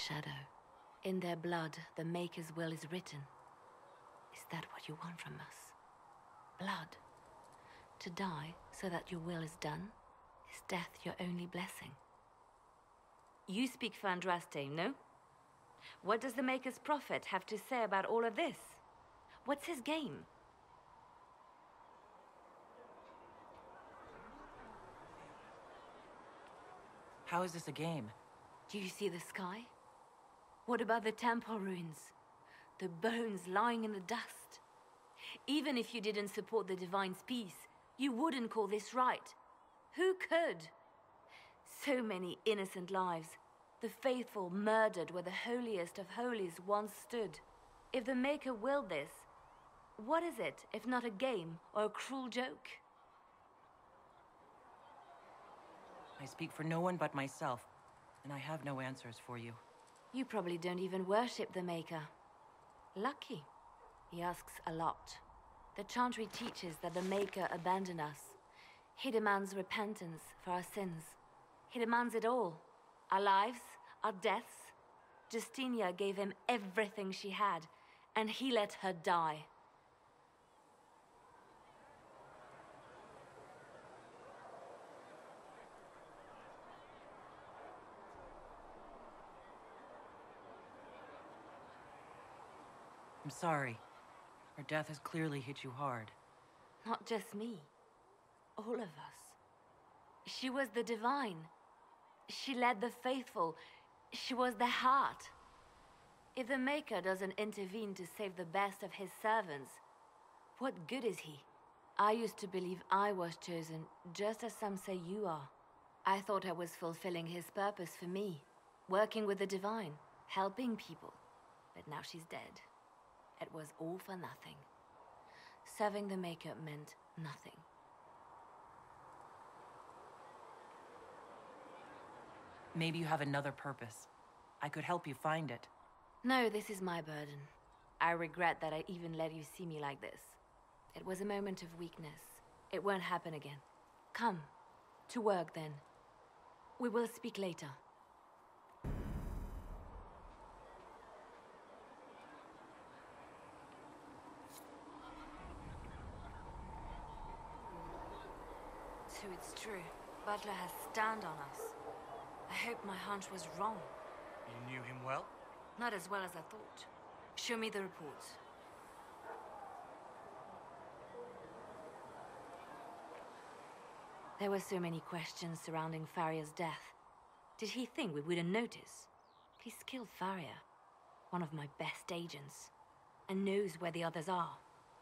shadow. In their blood, the Maker's will is written. Is that what you want from us? Blood. To die so that your will is done? Is death your only blessing? You speak for Andraste, no? What does the Maker's prophet have to say about all of this? What's his game? How is this a game? Do you see the sky? What about the temple ruins? The bones lying in the dust? Even if you didn't support the Divine's peace, you wouldn't call this right. Who could? So many innocent lives. The faithful murdered where the holiest of holies once stood. If the Maker willed this, what is it if not a game or a cruel joke? I speak for no one but myself, and I have no answers for you. You probably don't even worship the Maker. Lucky. He asks a lot. The Chantry teaches that the Maker abandoned us. He demands repentance for our sins. He demands it all. Our lives, our deaths. Justinia gave him everything she had, and he let her die. I'm sorry. Her death has clearly hit you hard. Not just me. All of us. She was the Divine. She led the faithful. She was their heart. If the Maker doesn't intervene to save the best of his servants, what good is he? I used to believe I was chosen, just as some say you are. I thought I was fulfilling his purpose for me, working with the Divine, helping people. But now she's dead. It was all for nothing. Serving the Maker meant nothing. Maybe you have another purpose. I could help you find it. No, this is my burden. I regret that I even let you see me like this. It was a moment of weakness. It won't happen again. Come, to work then. We will speak later. So it's true. Butler has stand on us. I hope my hunch was wrong. You knew him well? Not as well as I thought. Show me the reports. There were so many questions surrounding Farria's death. Did he think we wouldn't notice? He's killed Farria, one of my best agents, and knows where the others are.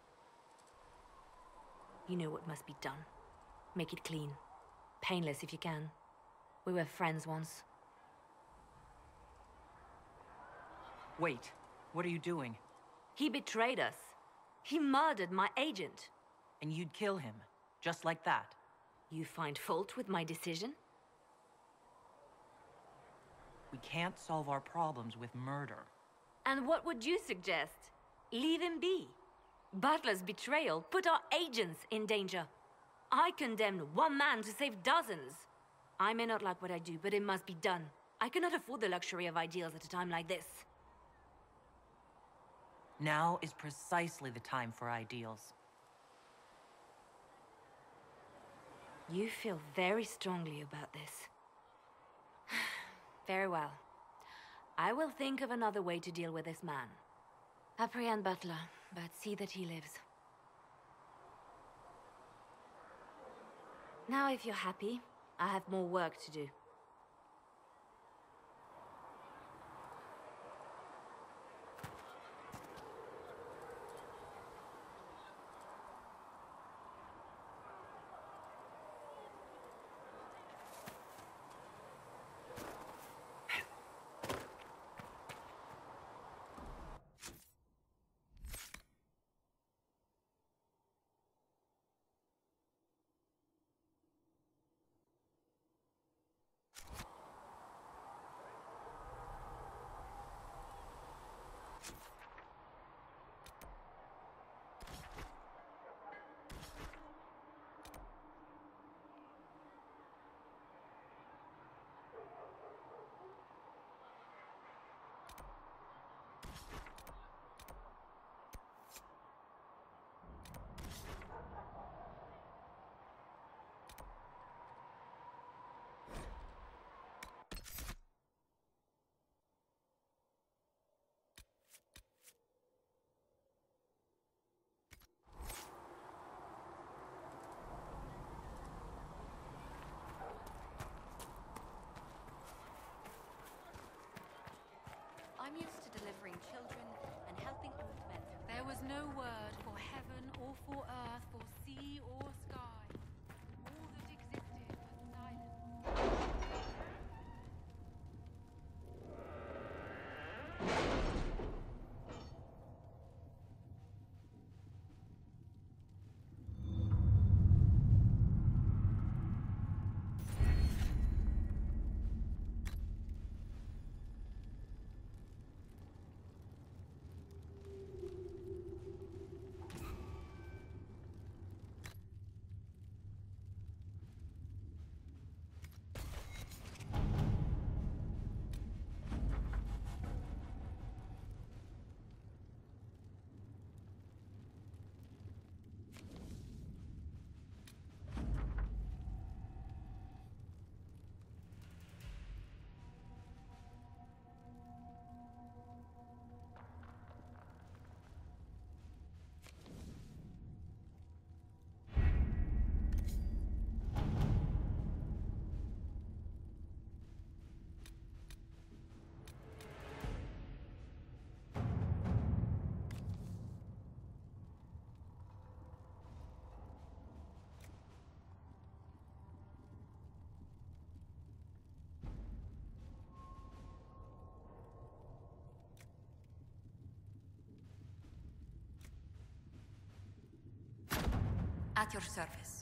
You know what must be done. Make it clean. Painless if you can. We were friends once. Wait, what are you doing? He betrayed us. He murdered my agent. And you'd kill him, just like that? You find fault with my decision? We can't solve our problems with murder. And what would you suggest? Leave him be. Butler's betrayal put our agents in danger. I condemned one man to save dozens. I may not like what I do, but it must be done. I cannot afford the luxury of ideals at a time like this. Now is precisely the time for ideals. You feel very strongly about this. Very well. I will think of another way to deal with this man. Apprehend Butler, but see that he lives. Now, if you're happy, I have more work to do. There was no word for heaven or for earth, for sea or sky. All that existed was silence. At your service.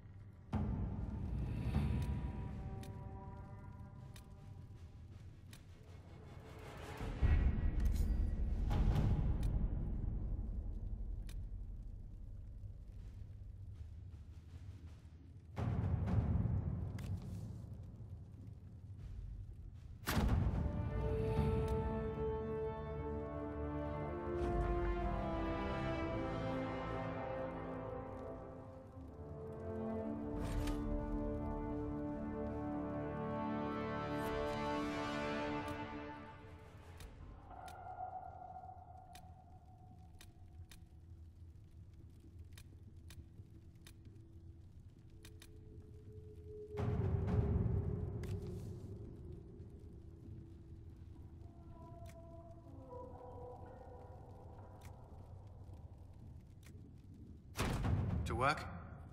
To work?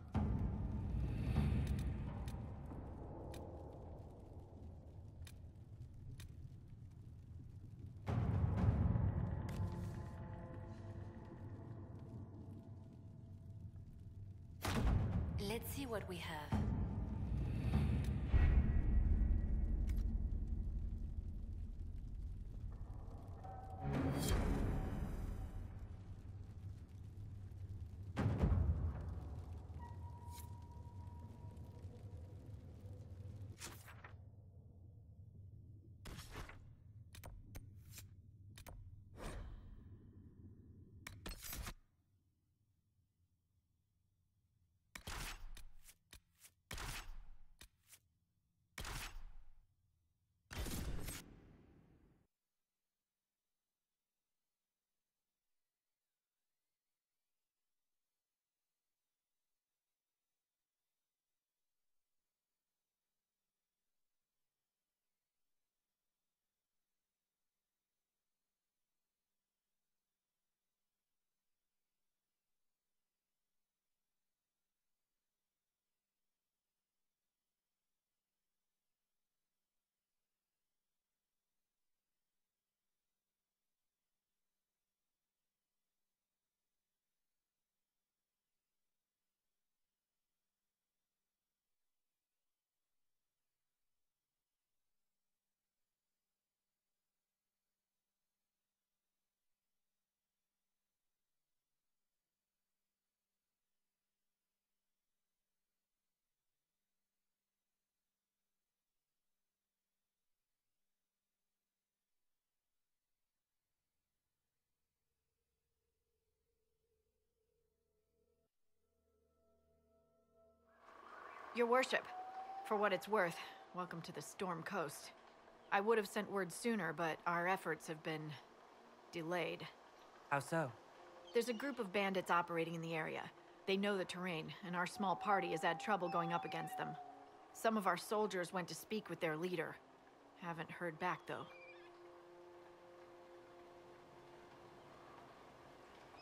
Let's see what we have. Your worship, for what it's worth, welcome to the Storm Coast. I would have sent word sooner, but our efforts have been delayed. How so? There's a group of bandits operating in the area. They know the terrain, and our small party has had trouble going up against them. Some of our soldiers went to speak with their leader. Haven't heard back, though.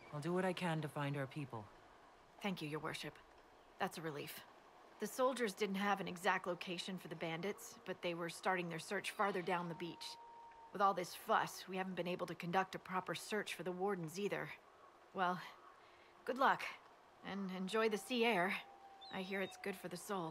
I'll do what I can to find our people. Thank you, Your Worship. That's a relief. The soldiers didn't have an exact location for the bandits, but they were starting their search farther down the beach. With all this fuss, we haven't been able to conduct a proper search for the wardens either. Well, good luck, and enjoy the sea air. I hear it's good for the soul.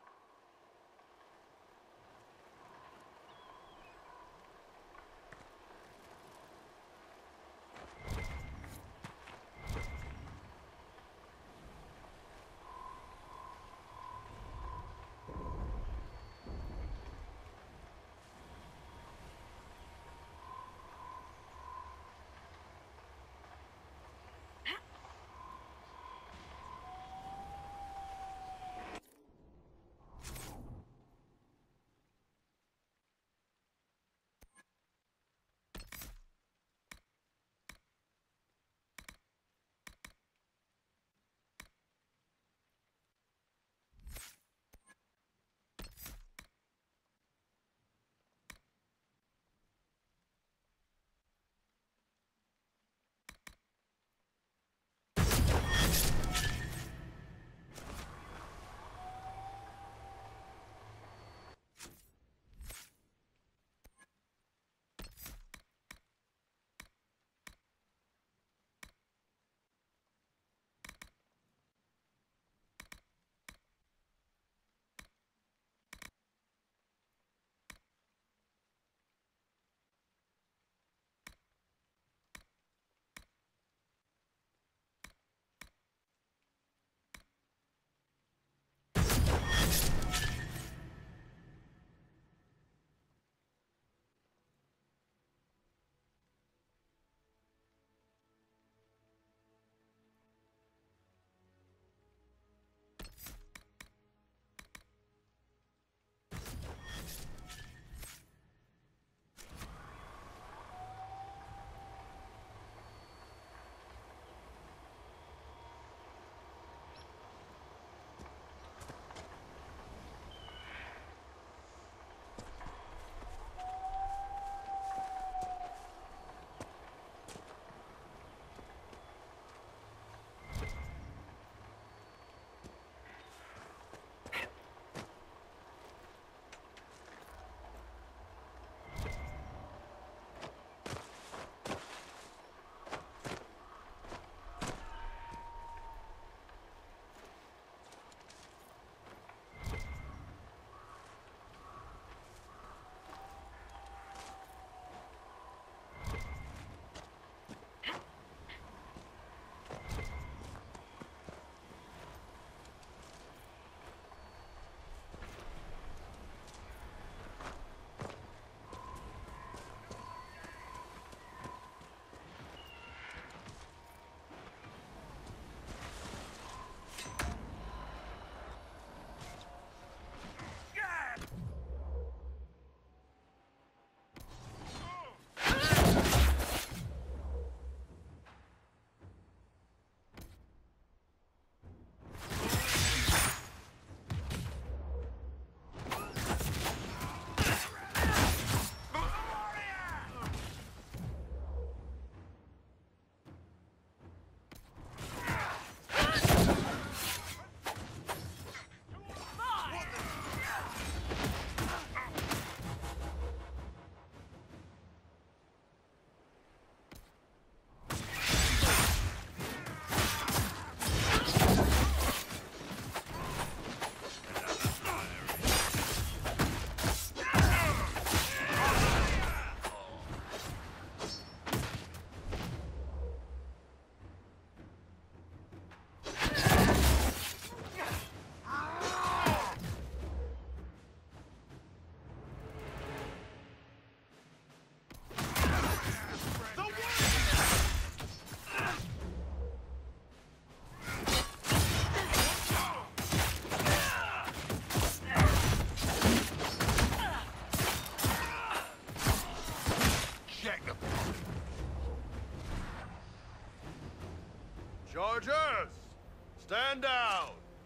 Chargers! Stand down!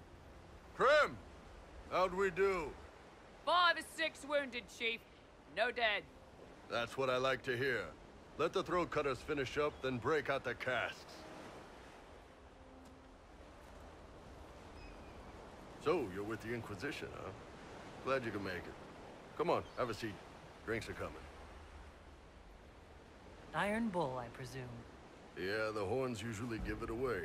Prim! How'd we do? 5 or 6 wounded, Chief. No dead. That's what I like to hear. Let the throat cutters finish up, then break out the casks. So, you're with the Inquisition, huh? Glad you can make it. Come on, have a seat. Drinks are coming. Iron Bull, I presume. Yeah, the horns usually give it away.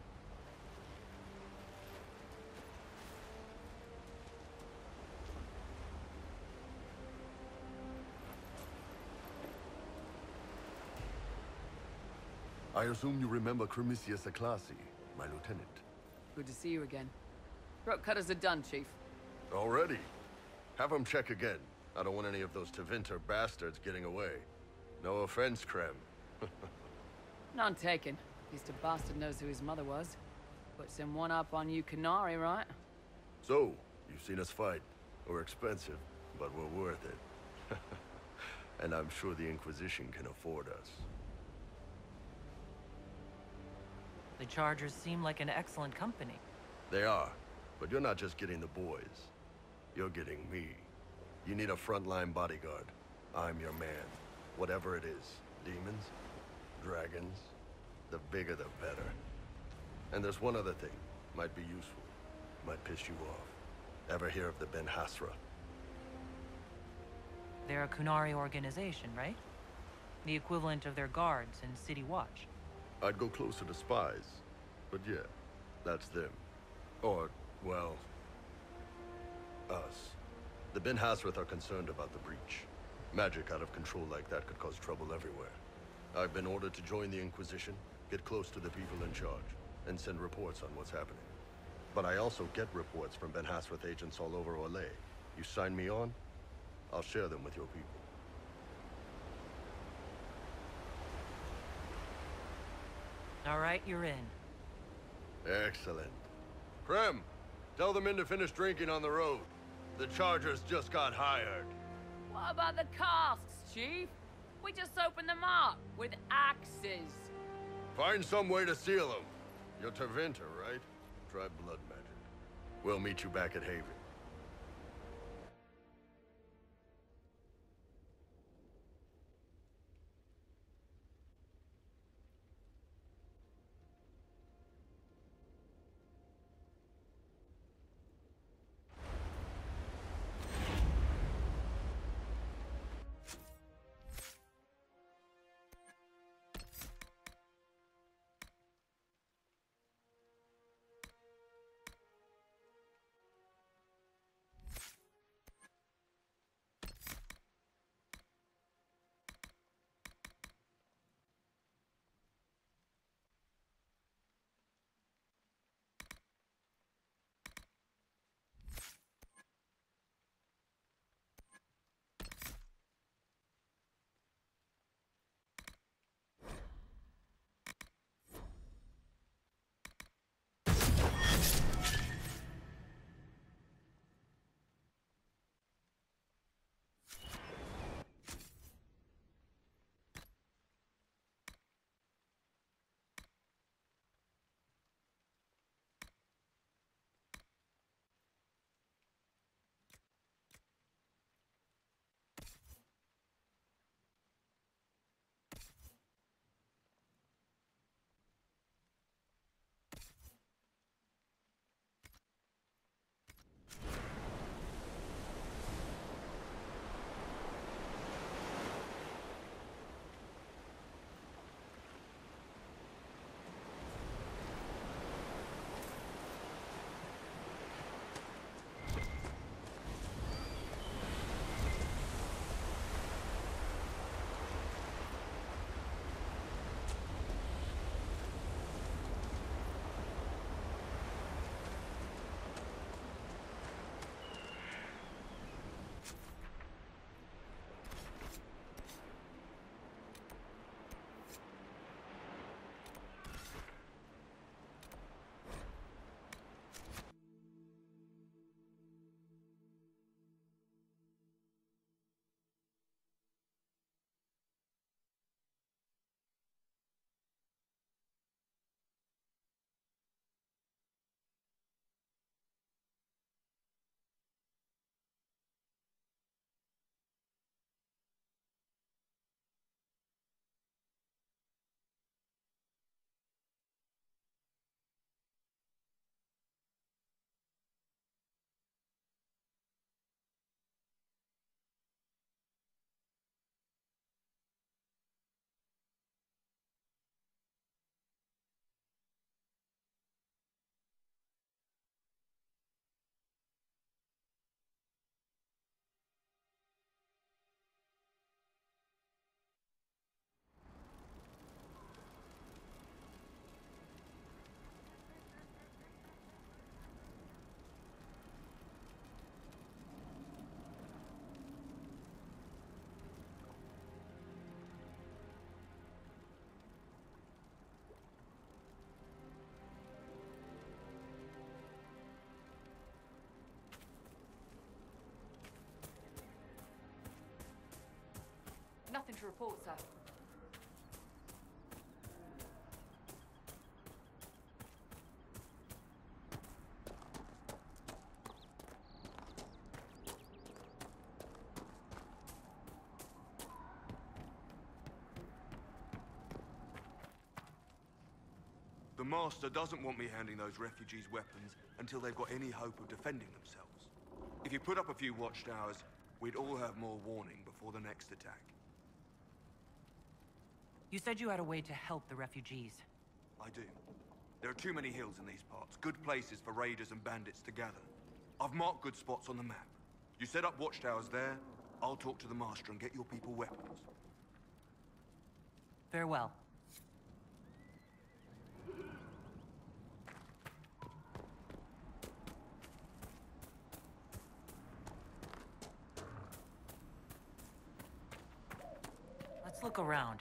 I assume you remember Cremisius Aclassi, my lieutenant. Good to see you again. Throat cutters are done, Chief. Already? Have him check again. I don't want any of those Tevinter bastards getting away. No offense, Krem. None taken. At least a bastard knows who his mother was. Puts him one up on you Canary, right? So, you've seen us fight. We're expensive, but we're worth it. And I'm sure the Inquisition can afford us. The Chargers seem like an excellent company. They are, but you're not just getting the boys. You're getting me. You need a frontline bodyguard. I'm your man. Whatever it is. Demons? Dragons? The bigger the better. And there's one other thing. Might be useful. Might piss you off. Ever hear of the Ben Hasra? They're a Kunari organization, right? The equivalent of their guards in City Watch. I'd go closer to spies. But yeah, that's them. Or, well, us. The Ben Hasrath are concerned about the breach. Magic out of control like that could cause trouble everywhere. I've been ordered to join the Inquisition, get close to the people in charge, and send reports on what's happening. But I also get reports from Ben Hasrath agents all over Orlais. You sign me on, I'll share them with your people. All right, you're in. Excellent. Krem, tell the men to finish drinking on the road. The Chargers just got hired. What about the casks, Chief? We just opened them up with axes. Find some way to seal them. You're Tevinter, right? Try blood magic. We'll meet you back at Haven. Nothing to report, sir. The Master doesn't want me handing those refugees weapons until they've got any hope of defending themselves. If you put up a few watchtowers, we'd all have more warning before the next attack. You said you had a way to help the refugees. I do. There are too many hills in these parts, good places for raiders and bandits to gather. I've marked good spots on the map. You set up watchtowers there, I'll talk to the Master and get your people weapons. Farewell. Let's look around.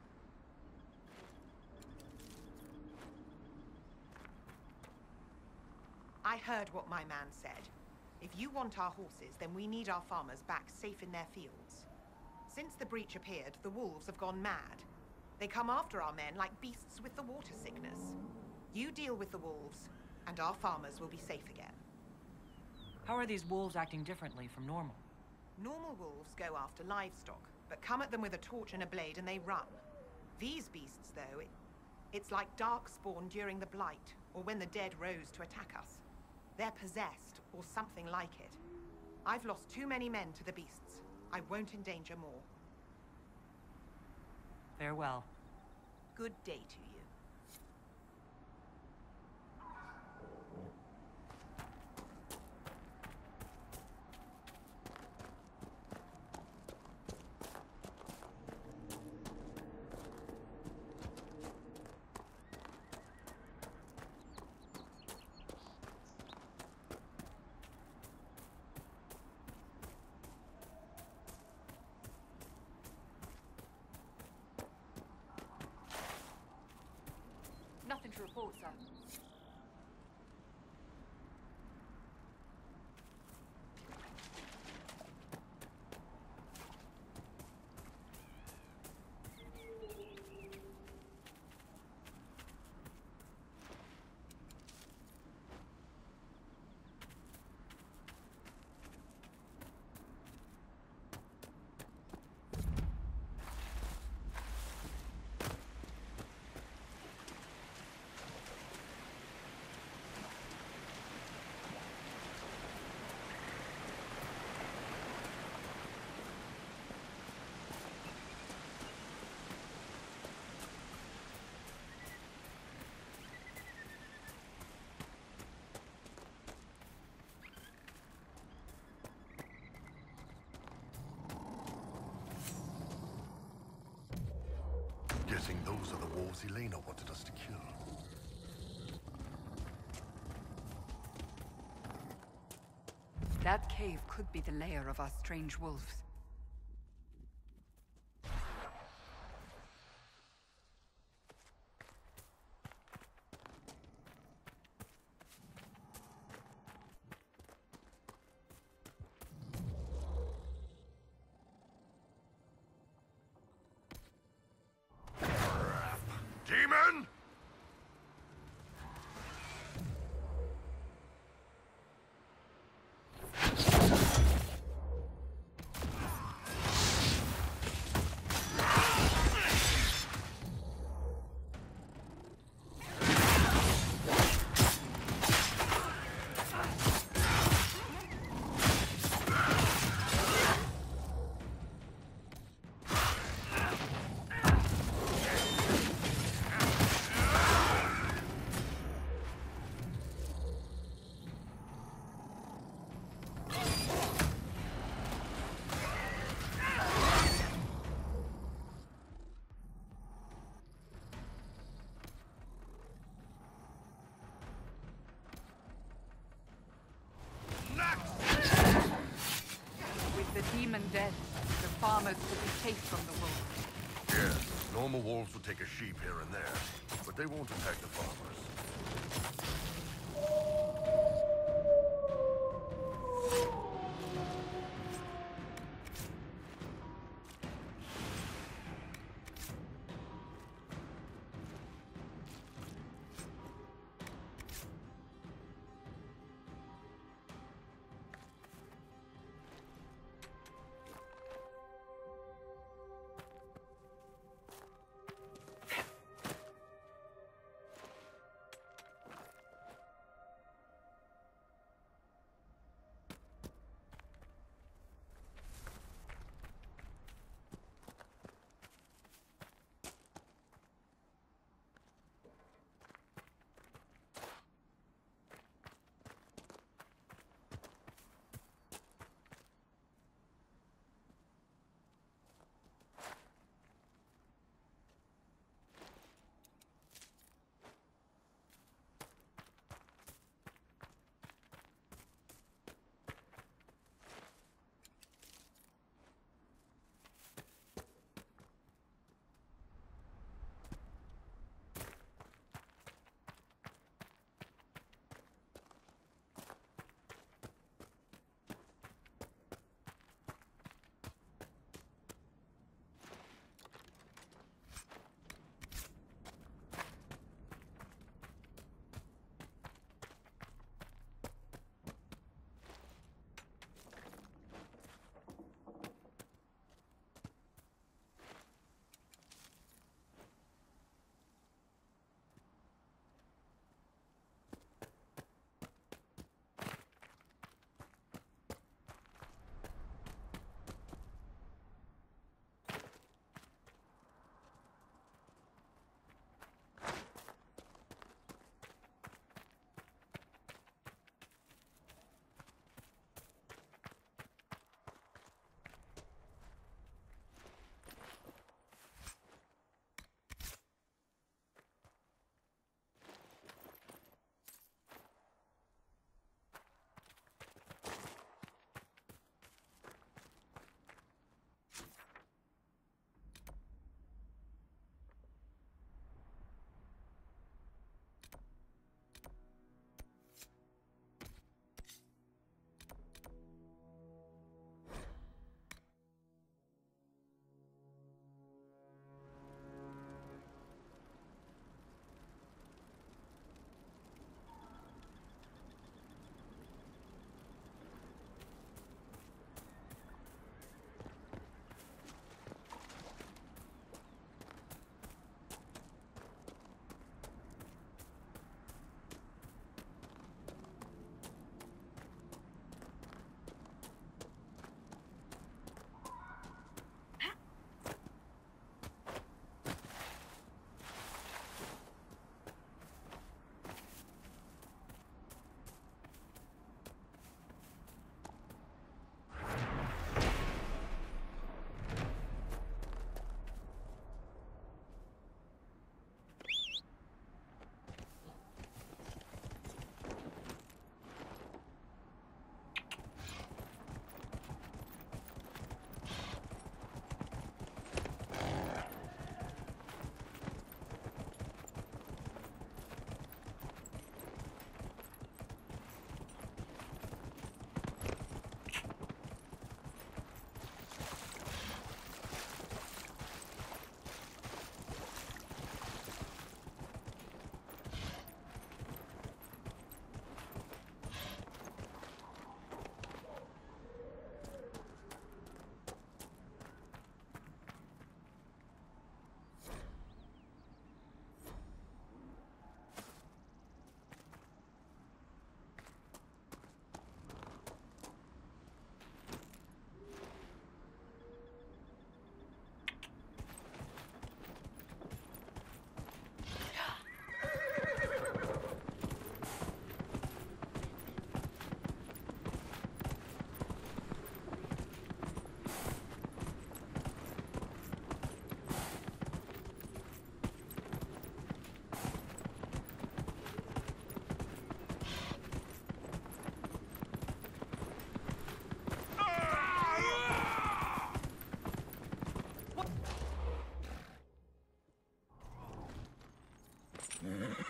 I heard what my man said. If you want our horses, then we need our farmers back safe in their fields. Since the breach appeared, the wolves have gone mad. They come after our men like beasts with the water sickness. You deal with the wolves, and our farmers will be safe again. How are these wolves acting differently from normal? Normal wolves go after livestock, but come at them with a torch and a blade and they run. These beasts, though, it's like Darkspawn during the Blight, or when the dead rose to attack us. They're possessed, or something like it. I've lost too many men to the beasts. I won't endanger more. Farewell. Good day to you. Nothing to report, sir. Guessing those are the wolves Elena wanted us to kill. That cave could be the lair of our strange wolves. Demon! With the demon dead, the farmers will be safe from the wolves. Yeah, normal wolves will take a sheep here and there, but they won't attack the farmers.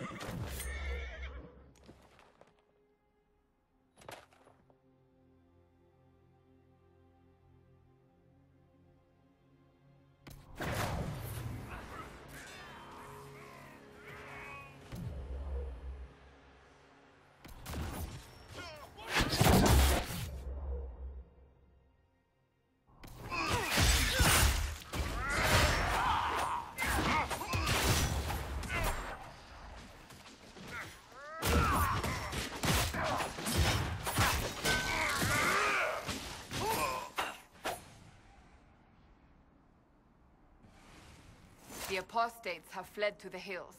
The apostates have fled to the hills.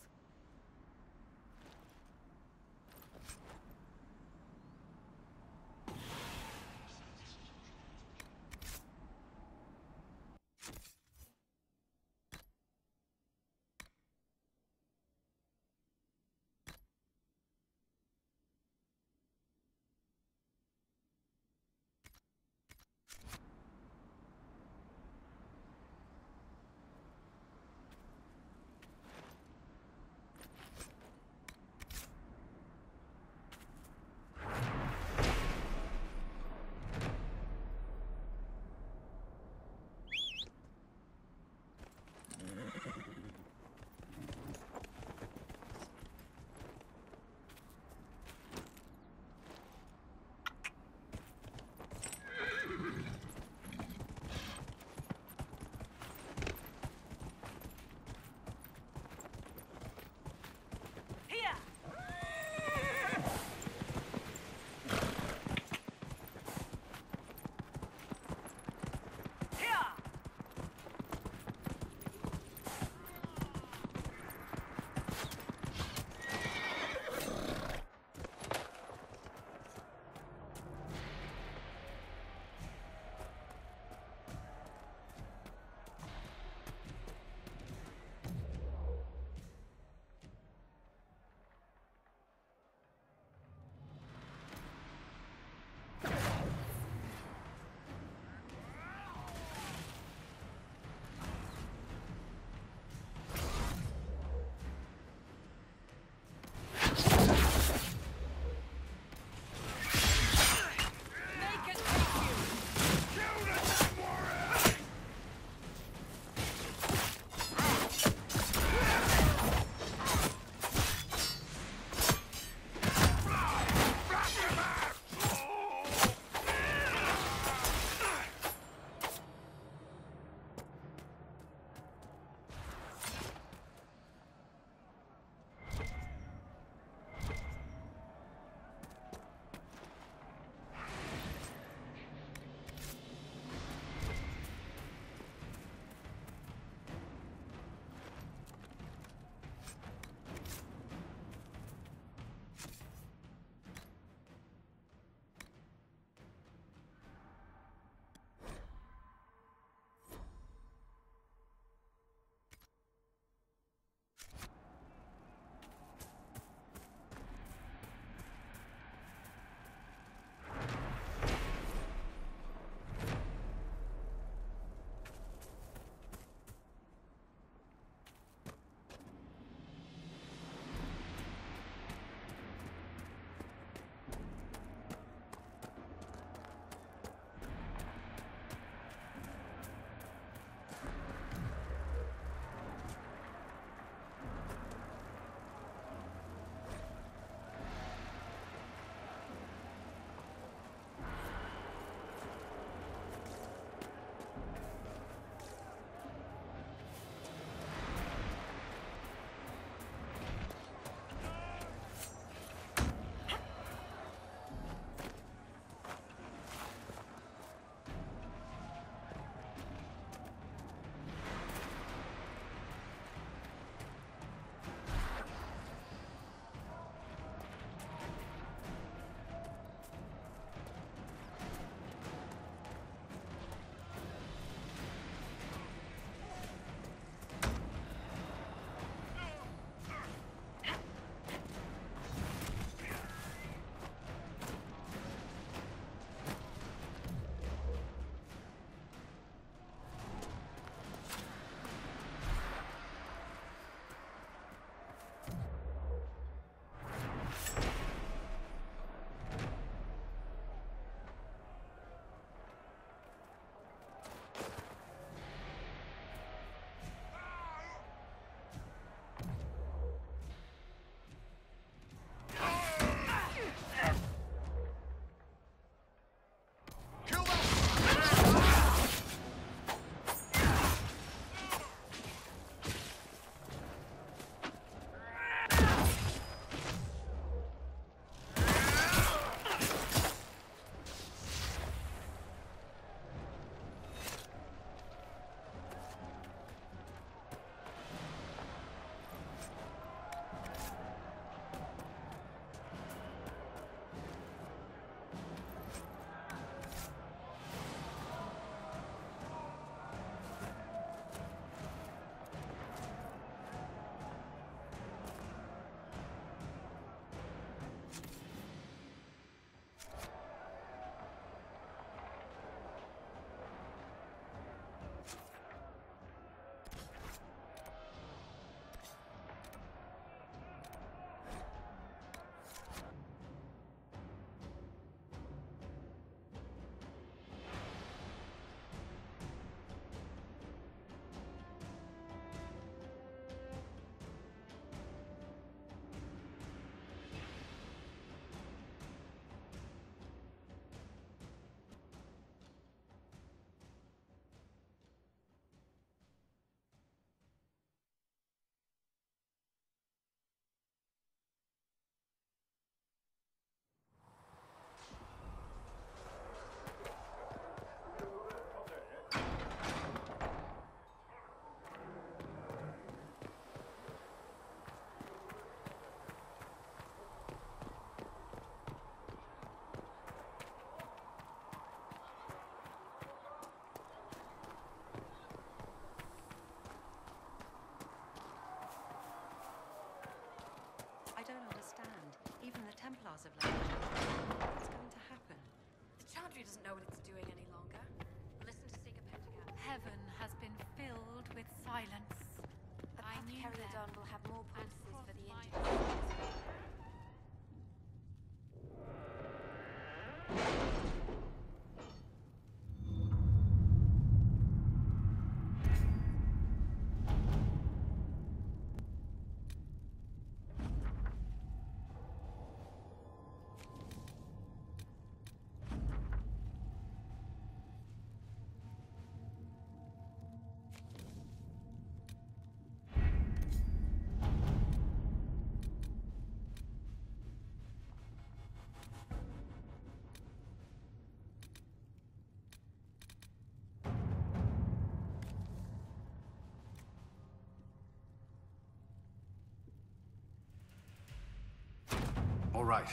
as of late. What's going to happen? The Chantry doesn't know what it's doing any longer. Listen to Seeker Pentagram. Heaven has been filled with silence. I knew Carriodon will have more poultices for the my Indians. All right.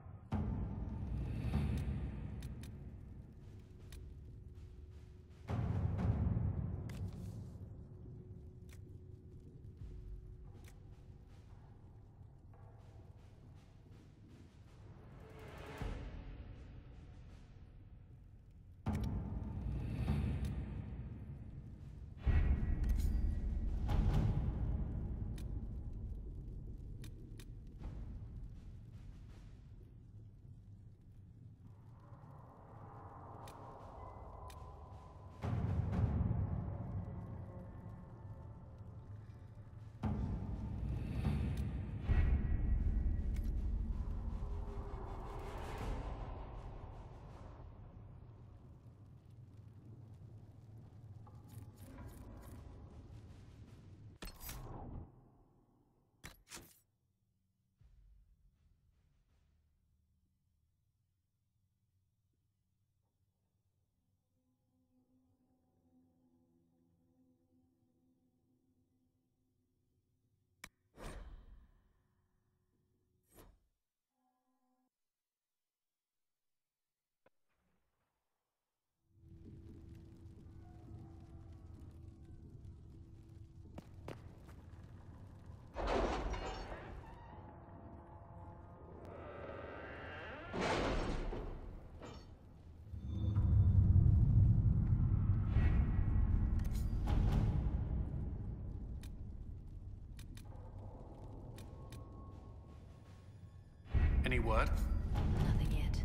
Any word? Nothing yet.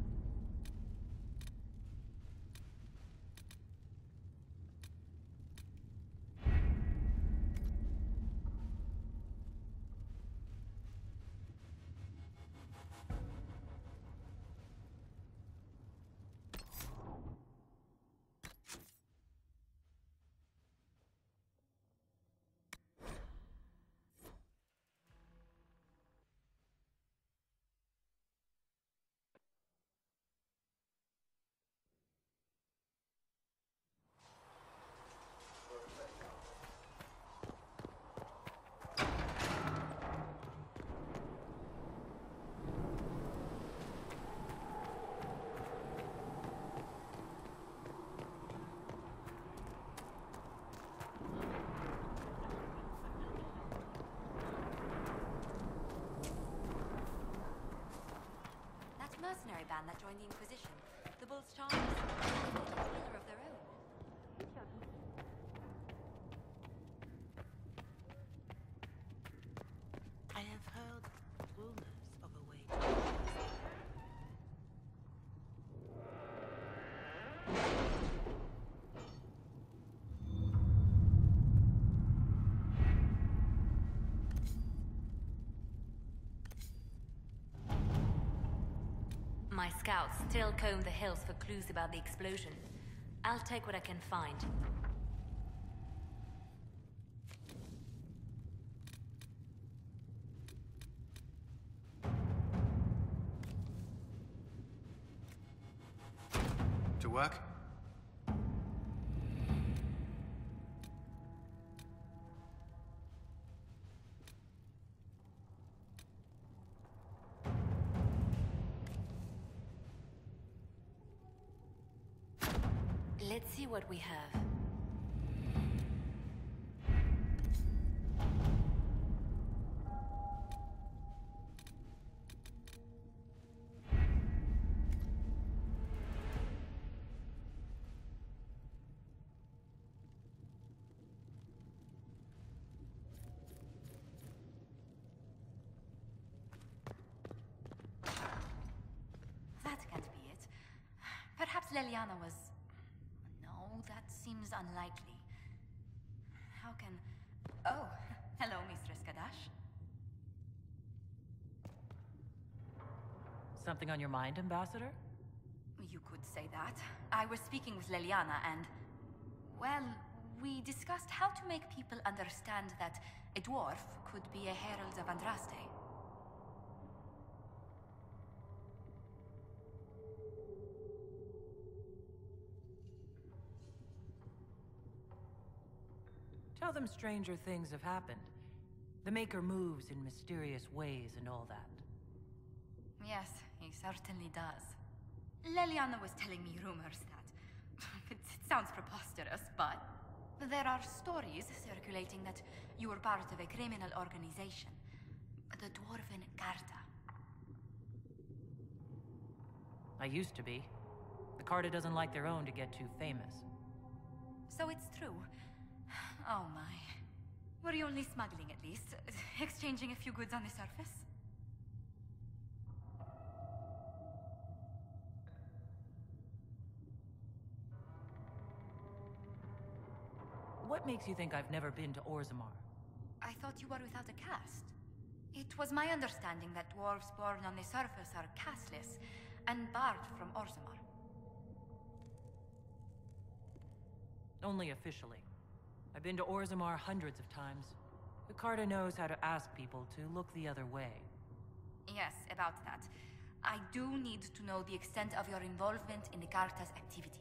Mercenary band that joined the Inquisition. The Bull's Charms. They've got a healer of their own. I have heard rumors of a way to... My scouts still comb the hills for clues about the explosion. I'll take what I can find. To work? Let's see what we have. Leliana was... No, that seems unlikely. How can... Oh, hello, Mistress Kadash. Something on your mind, Ambassador? You could say that. I was speaking with Leliana and... Well, we discussed how to make people understand that a dwarf could be a herald of Andraste. Tell them stranger things have happened. The Maker moves in mysterious ways and all that. Yes, he certainly does. Leliana was telling me rumors that... it sounds preposterous, but... There are stories circulating that you were part of a criminal organization. The Dwarven Garda. I used to be. The Carta doesn't like their own to get too famous. So it's true. Oh my. Were you only smuggling at least? Exchanging a few goods on the surface? What makes you think I've never been to Orzammar? I thought you were without a caste. It was my understanding that dwarves born on the surface are casteless and barred from Orzammar. Only officially. I've been to Orzammar hundreds of times. The Carta knows how to ask people to look the other way. Yes, about that. I do need to know the extent of your involvement in the Carta's activities.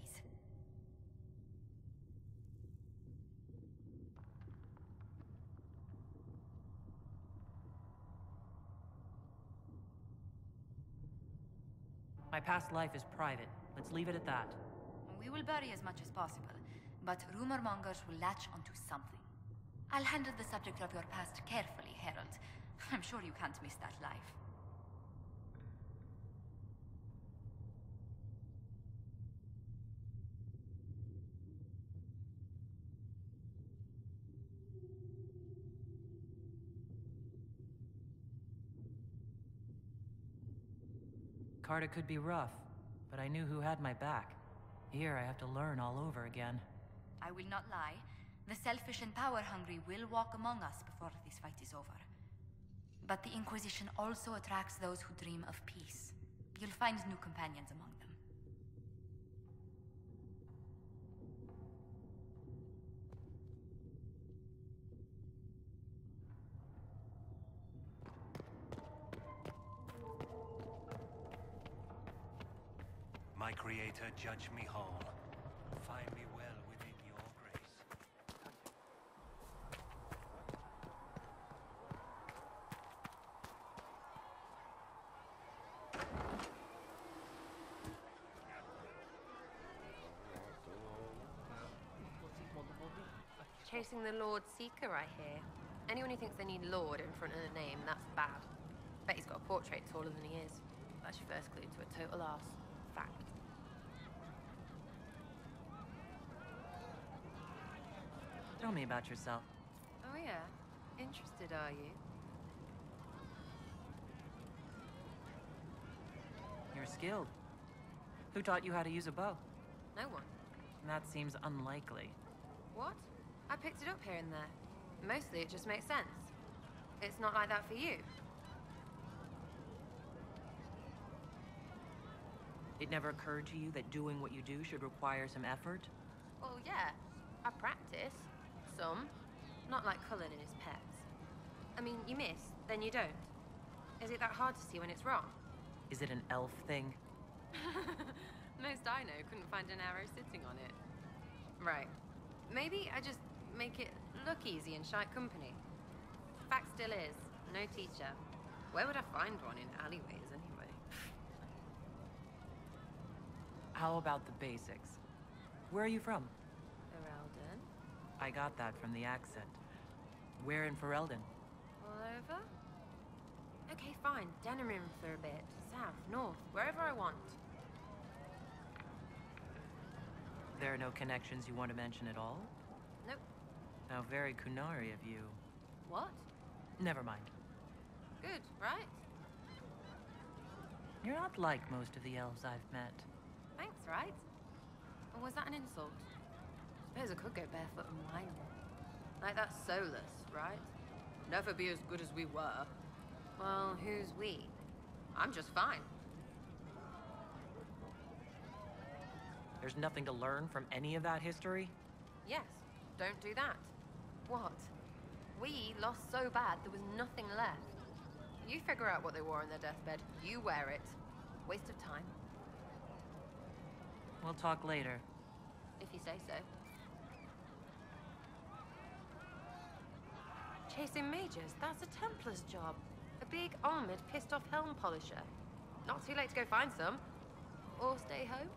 My past life is private. Let's leave it at that. We will bury as much as possible, but rumor mongers will latch onto something. I'll handle the subject of your past carefully, Herald. I'm sure you can't miss that life. Carta could be rough, but I knew who had my back. Here I have to learn all over again. I will not lie. The selfish and power-hungry will walk among us before this fight is over. But the Inquisition also attracts those who dream of peace. You'll find new companions among them. My Creator, judge me whole. Find me well within your grace. Chasing the Lord Seeker, I hear. Anyone who thinks they need Lord in front of the name, that's bad. Bet he's got a portrait taller than he is. That's your first clue to a total arse. Fact. Tell me about yourself. Oh yeah? Interested, are you? You're skilled. Who taught you how to use a bow? No one. That seems unlikely. What? I picked it up here and there. Mostly it just makes sense. It's not like that for you. It never occurred to you that doing what you do should require some effort? Well, yeah. I practice. Some. Not like Cullen and his pets. I mean, you miss, then you don't. Is it that hard to see when it's wrong? Is it an elf thing? Most I know couldn't find an arrow sitting on it. Right. Maybe I just make it look easy in shite company. Fact still is, no teacher. Where would I find one in alleyways anyway? How about the basics? Where are you from? Ferelden. I got that from the accent. Where in Ferelden? All over? Okay, fine. Denerim for a bit. South, north, wherever I want. There are no connections you want to mention at all? Nope. How very Kunari of you. What? Never mind. Good, right? You're not like most of the elves I've met. Thanks, right? Was that an insult? Suppose I could go barefoot and whine. Like that's soulless, right? Never be as good as we were. Well, who's we? I'm just fine. There's nothing to learn from any of that history? Yes, don't do that. What? We lost so bad there was nothing left. You figure out what they wore on their deathbed. You wear it. Waste of time. We'll talk later. If you say so. Chasing mages, that's a Templar's job. A big, armored, pissed-off helm polisher. Not too late to go find some. Or stay home.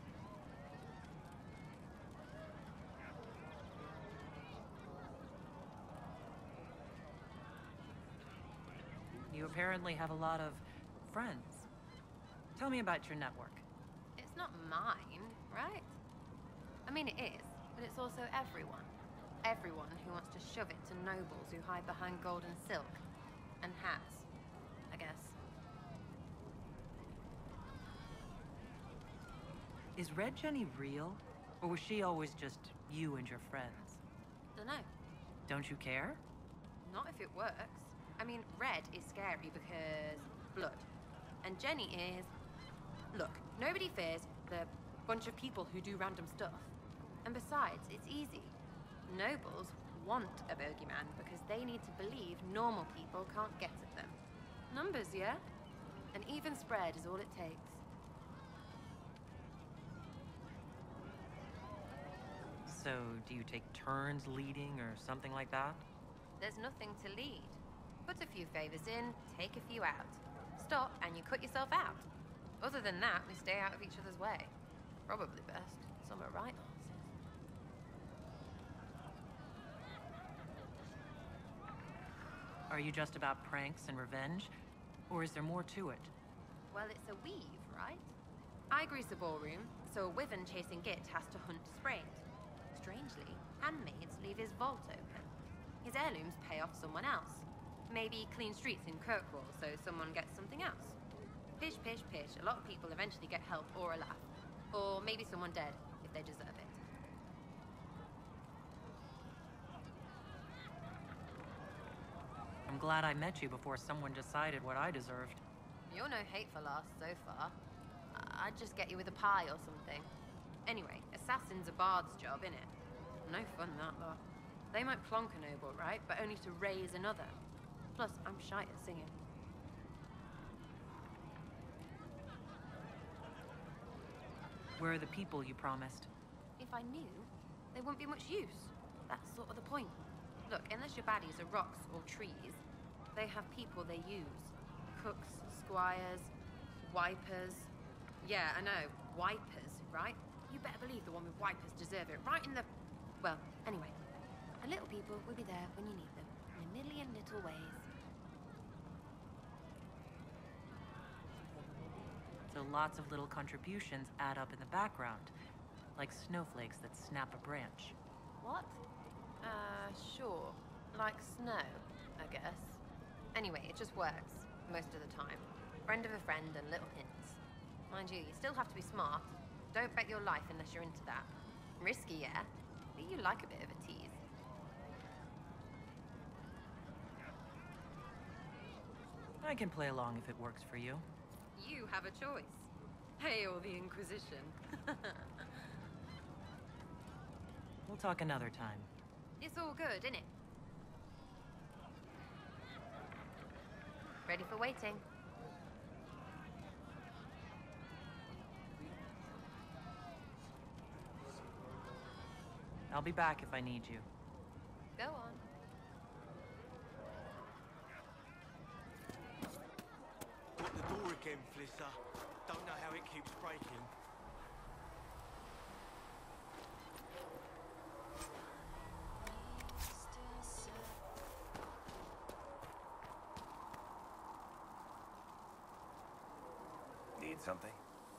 You apparently have a lot of friends. Tell me about your network. It's not mine, right? I mean, it is, but it's also everyone. Everyone who wants to shove it to nobles who hide behind gold and silk. And hats, I guess. Is Red Jenny real? Or was she always just you and your friends? Dunno. Don't you care? Not if it works. I mean, Red is scary because blood. And Jenny is... Look, nobody fears the bunch of people who do random stuff. And besides, it's easy. Nobles want a bogeyman because they need to believe normal people can't get at them. Numbers, yeah? An even spread is all it takes. So, do you take turns leading or something like that? There's nothing to lead. Put a few favors in, take a few out. Stop, and you cut yourself out. Other than that, we stay out of each other's way. Probably best. Some are right answers. Are you just about pranks and revenge? Or is there more to it? Well, it's a weave, right? I grease a ballroom, so a wyvern chasing Git has to hunt Sprained. Strangely, handmaids leave his vault open. His heirlooms pay off someone else. Maybe clean streets in Kirkwall so someone gets something else. Pish, pish, pish. A lot of people eventually get help or a laugh. Or maybe someone dead, if they deserve it. I'm glad I met you before someone decided what I deserved. You're no hateful ass so far. I'd just get you with a pie or something. Anyway, assassin's a bard's job, innit? No fun, that lot. They might plonk a noble, right? But only to raise another. Plus, I'm shy at singing. Where are the people you promised? If I knew, they wouldn't be much use. That's sort of the point. Look, unless your baddies are rocks or trees, they have people they use. Cooks, squires, wipers. Yeah, I know, wipers, right? You better believe the one with wipers deserve it, right in the... Well, anyway. And little people will be there when you need them, in a million little ways. So lots of little contributions add up in the background, like snowflakes that snap a branch. What? Sure. Like snow, I guess. Anyway, it just works, most of the time. Friend of a friend and little hints. Mind you, you still have to be smart. Don't bet your life unless you're into that. Risky, yeah? But you like a bit of a tease. I can play along if it works for you. You have a choice. Hail the Inquisition. We'll talk another time. It's all good, innit? Ready for waiting. I'll be back if I need you. Go on. Got the door again, Flisser. Don't know how it keeps breaking. Need something?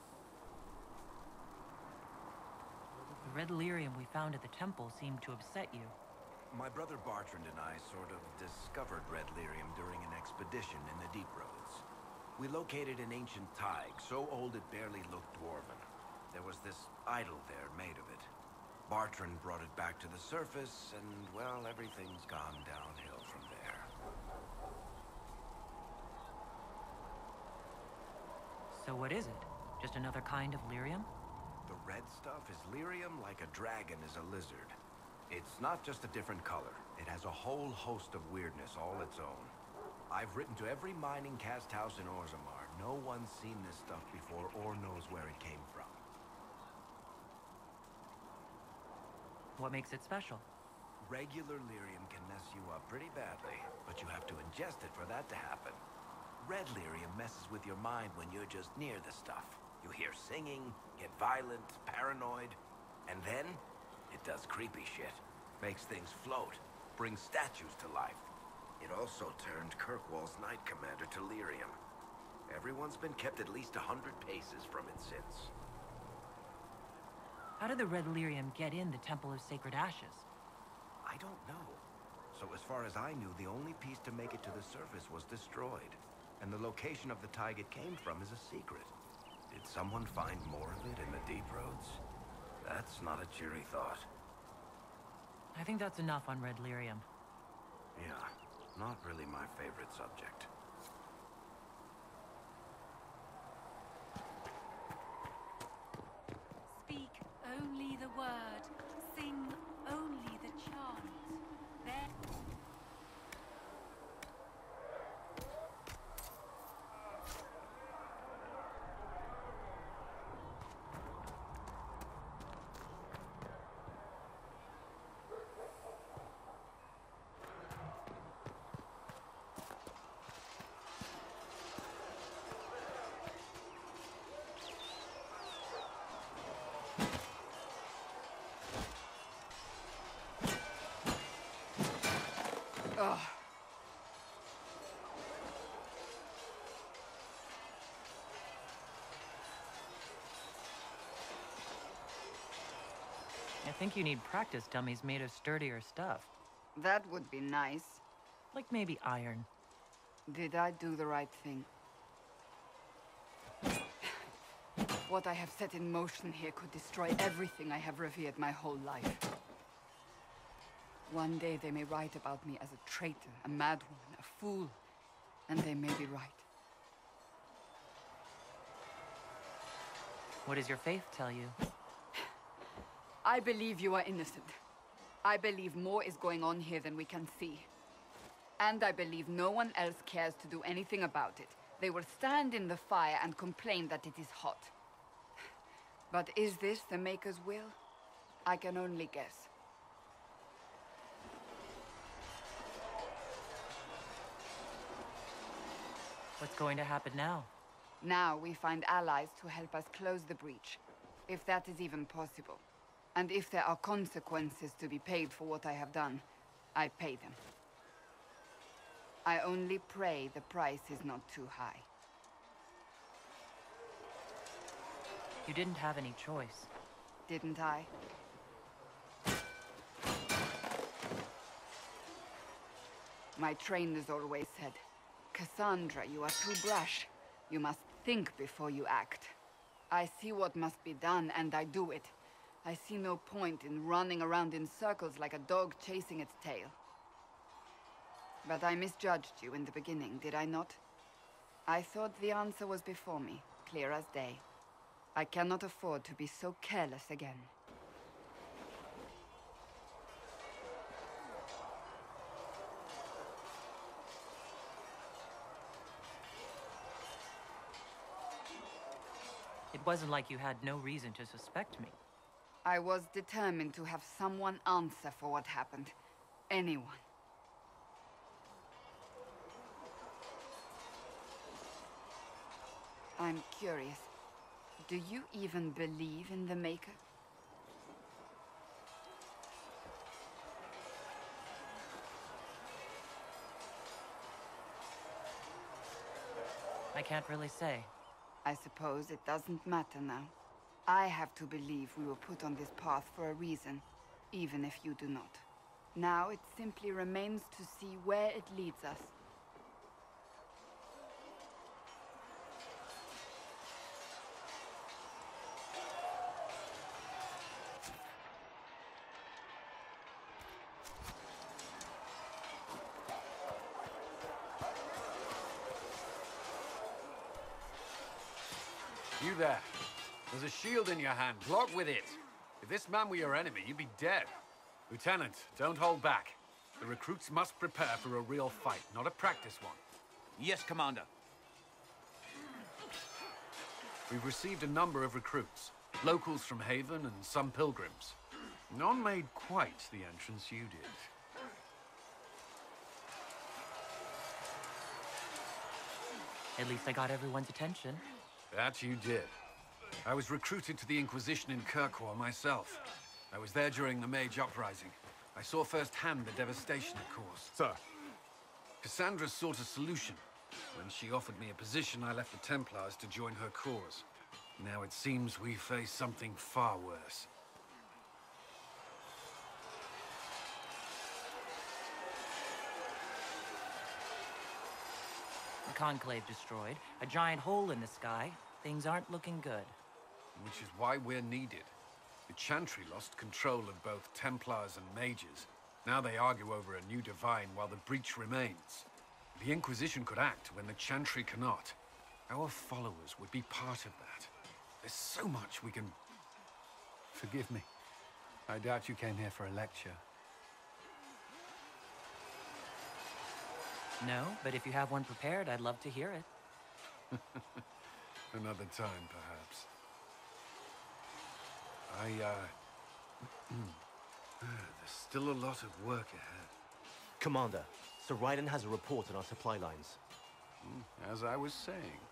The red lyrium we found at the temple seemed to upset you. My brother Bertrand and I sort of discovered red lyrium during an expedition in the Deep Roads. We located an ancient thaig, so old it barely looked dwarven. There was this idol there made of it. Bartrand brought it back to the surface, and, well, everything's gone downhill from there. So what is it? Just another kind of lyrium? The red stuff is lyrium like a dragon is a lizard. It's not just a different color. It has a whole host of weirdness all its own. I've written to every mining cast house in Orzammar. No one's seen this stuff before or knows where it came from. What makes it special? Regular lyrium can mess you up pretty badly, but you have to ingest it for that to happen. Red lyrium messes with your mind when you're just near the stuff. You hear singing, get violent, paranoid, and then it does creepy shit. Makes things float, brings statues to life. It also turned Kirkwall's Knight Commander to lyrium. Everyone's been kept at least 100 paces from it since. How did the red lyrium get in the Temple of Sacred Ashes? I don't know. So as far as I knew, the only piece to make it to the surface was destroyed. And the location of the tag it came from is a secret. Did someone find more of it in the Deep Roads? That's not a cheery thought. I think that's enough on red lyrium. Yeah, not really my favorite subject. Speak only the word. Sing only the chant. Then... Ugh. I think you need practice dummies made of sturdier stuff. That would be nice. Like maybe iron. Did I do the right thing? What I have set in motion here could destroy everything I have revered my whole life. One day they may write about me as a traitor, a madwoman, a fool, and they may be right. What does your faith tell you? I believe you are innocent. I believe more is going on here than we can see. And I believe no one else cares to do anything about it. They will stand in the fire and complain that it is hot. But is this the Maker's will? I can only guess. What's going to happen now? Now we find allies to help us close the breach, if that is even possible. And if there are consequences to be paid for what I have done, I pay them. I only pray the price is not too high. You didn't have any choice. Didn't I? My trainers always said, Cassandra, you are too brash. You must think before you act. I see what must be done, and I do it. I see no point in running around in circles like a dog chasing its tail. But I misjudged you in the beginning, did I not? I thought the answer was before me, clear as day. I cannot afford to be so careless again. It wasn't like you had no reason to suspect me. I was determined to have someone answer for what happened. Anyone. I'm curious. Do you even believe in the Maker? I can't really say. I suppose it doesn't matter now. I have to believe we were put on this path for a reason, even if you do not. Now it simply remains to see where it leads us. You there. There's a shield in your hand. Block with it. If this man were your enemy, you'd be dead. Lieutenant, don't hold back. The recruits must prepare for a real fight, not a practice one. Yes, Commander. We've received a number of recruits. Locals from Haven and some pilgrims. None made quite the entrance you did. At least I got everyone's attention. That you did. I was recruited to the Inquisition in Kirkwall myself. I was there during the Mage Uprising. I saw firsthand the devastation it caused. Sir. Cassandra sought a solution. When she offered me a position, I left the Templars to join her cause. Now it seems we face something far worse. The Conclave destroyed, a giant hole in the sky. Things aren't looking good. Which is why we're needed. The Chantry lost control of both Templars and Mages. Now they argue over a new Divine while the breach remains. The Inquisition could act when the Chantry cannot. Our followers would be part of that. There's so much we can... Forgive me. I doubt you came here for a lecture. No, but if you have one prepared, I'd love to hear it. Another time, perhaps. There's still a lot of work ahead. Commander, Sir Raiden has a report on our supply lines. As I was saying.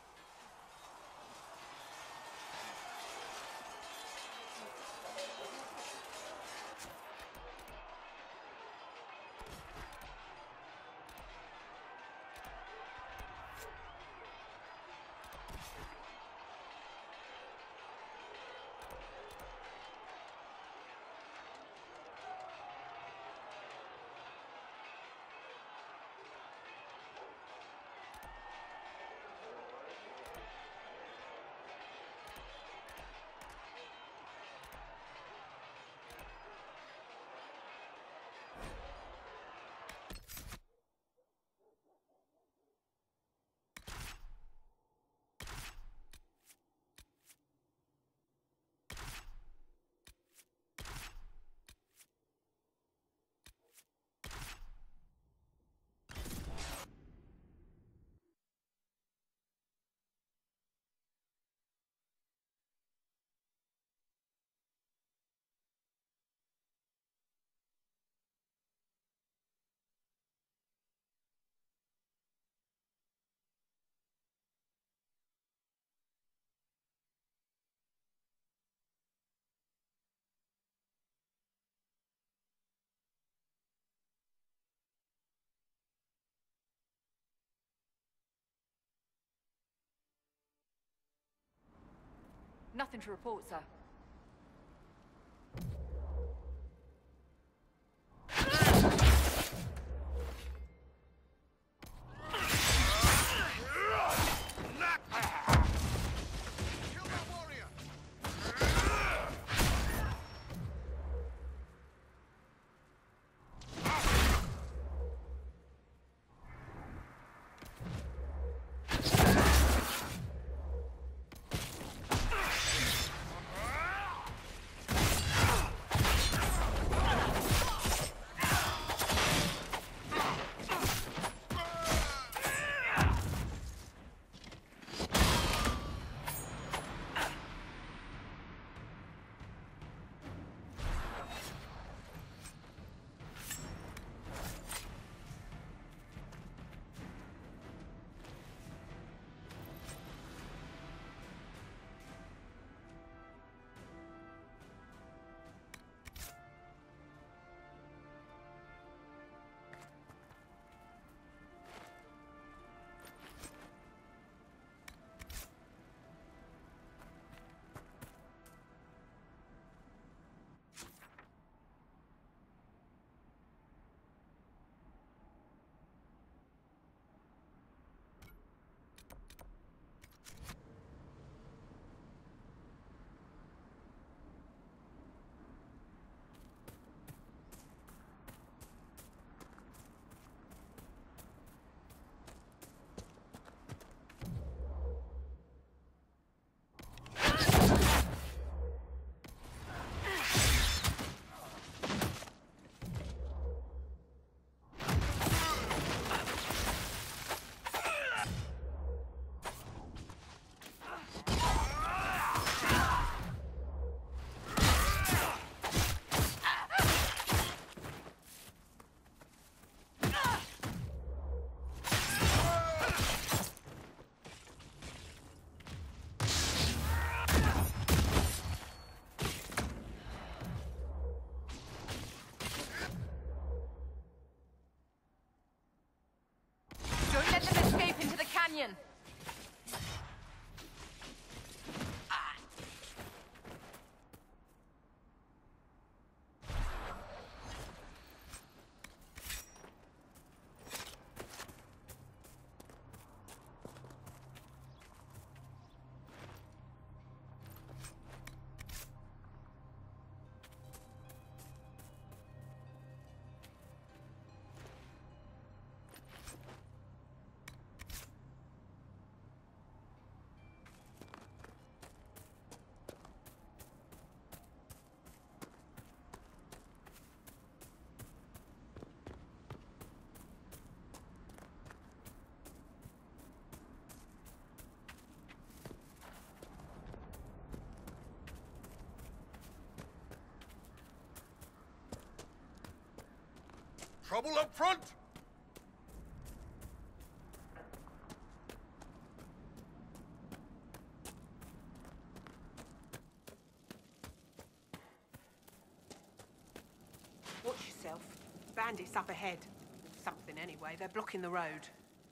Nothing to report, sir. trouble up front? Watch yourself. Bandits up ahead. Something anyway, they're blocking the road.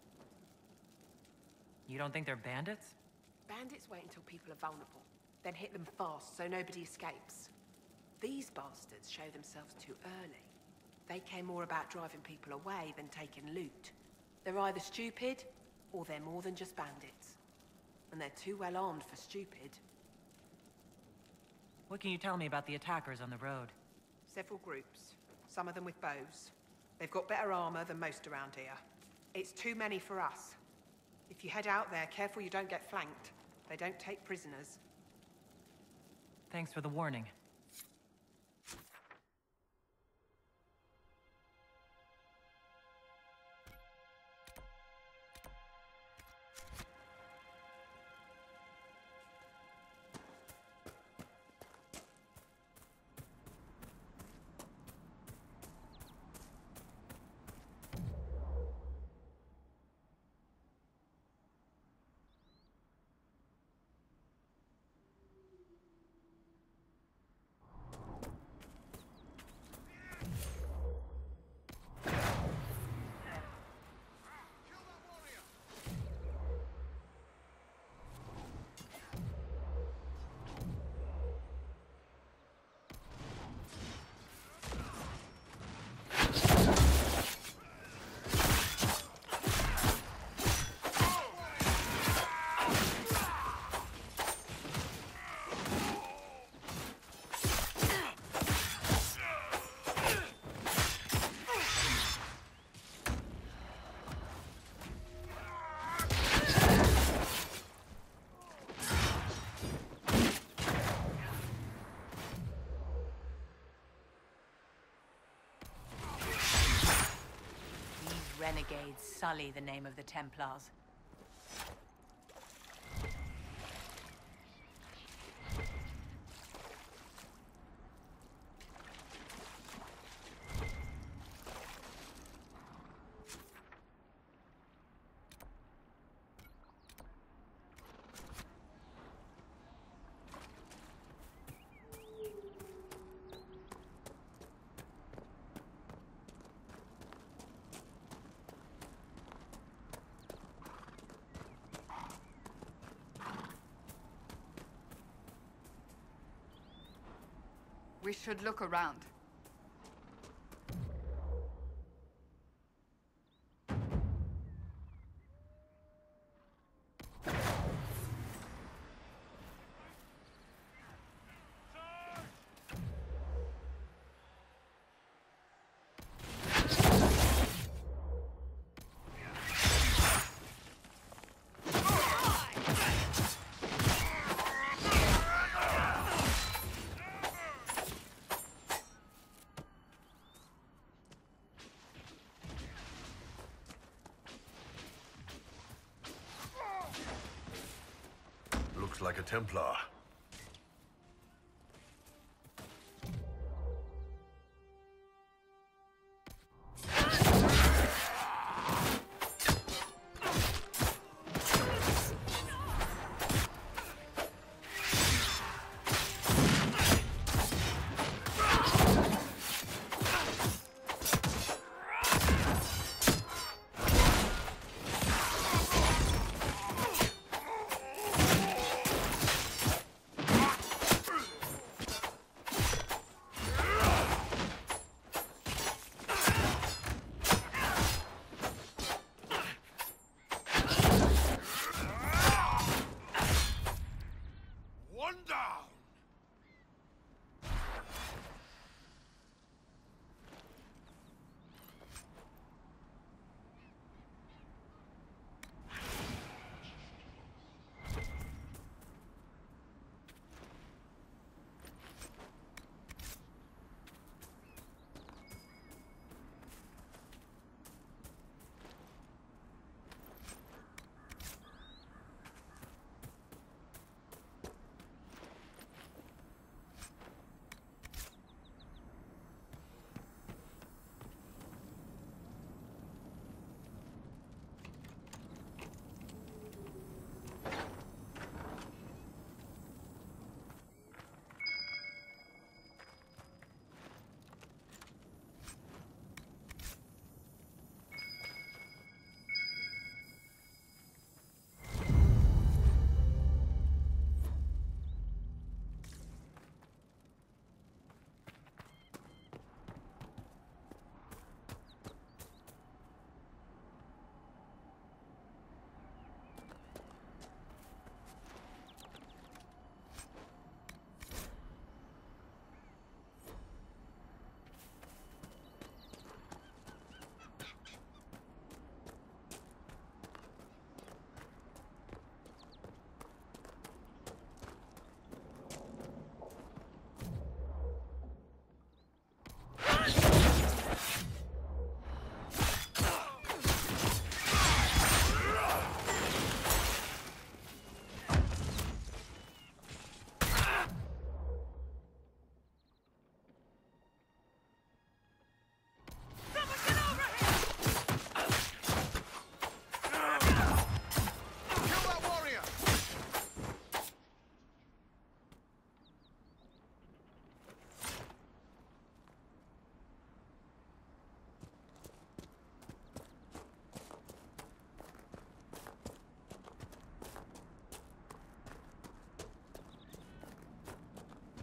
You don't think they're bandits? Bandits wait until people are vulnerable, then hit them fast so nobody escapes. These bastards show themselves too early. They care more about driving people away than taking loot. They're either stupid, or they're more than just bandits. And they're too well armed for stupid. What can you tell me about the attackers on the road? Several groups, some of them with bows. They've got better armor than most around here. It's too many for us. If you head out there, careful you don't get flanked. They don't take prisoners. Thanks for the warning. Renegades sully the name of the Templars. We should look around. Looks like a Templar.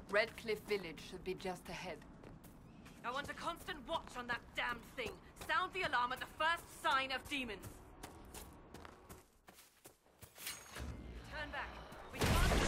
Redcliffe Village should be just ahead. I want a constant watch on that damned thing. Sound the alarm at the first sign of demons. Turn back. We can't...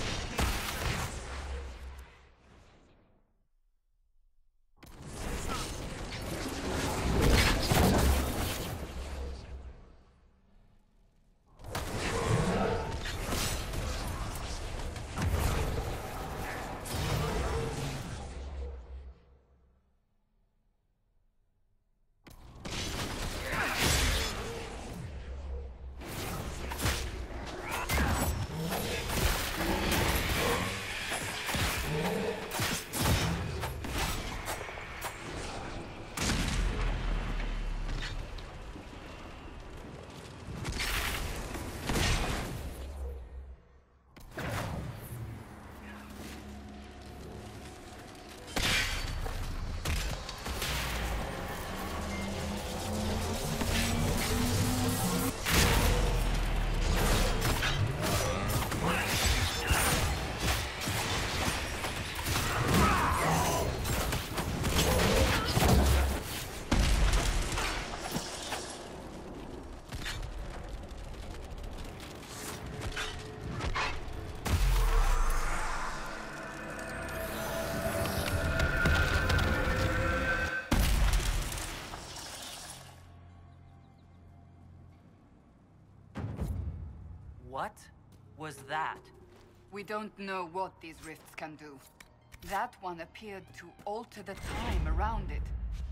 What was that? We don't know what these rifts can do. That one appeared to alter the time around it.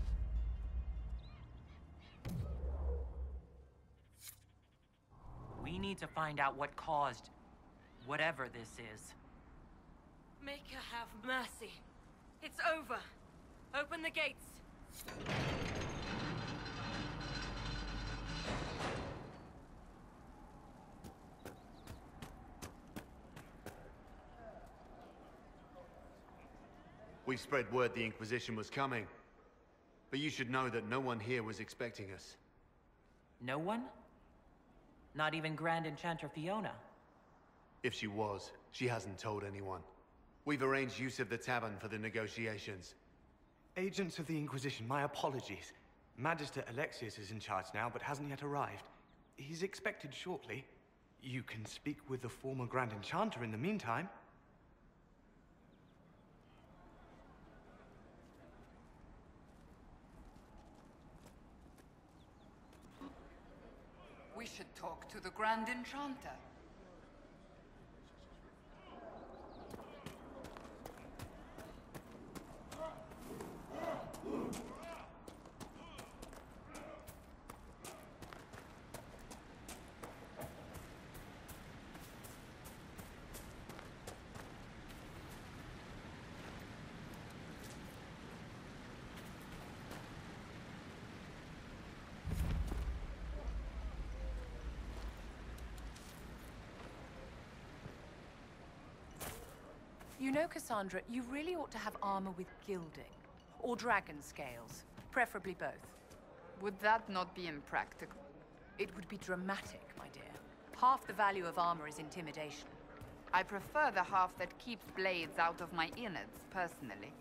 We need to find out what caused whatever this is. Make her have mercy. It's over. Open the gates. We've spread word the Inquisition was coming. But you should know that no one here was expecting us. No one? Not even Grand Enchanter Fiona? If she was, she hasn't told anyone. We've arranged use of the tavern for the negotiations. Agents of the Inquisition, my apologies. Magister Alexius is in charge now, but hasn't yet arrived. He's expected shortly. You can speak with the former Grand Enchanter in the meantime. We should talk to the Grand Enchanter. You know, Cassandra, you really ought to have armor with gilding. Or dragon scales. Preferably both. Would that not be impractical? It would be dramatic, my dear. Half the value of armor is intimidation. I prefer the half that keeps blades out of my innards, personally.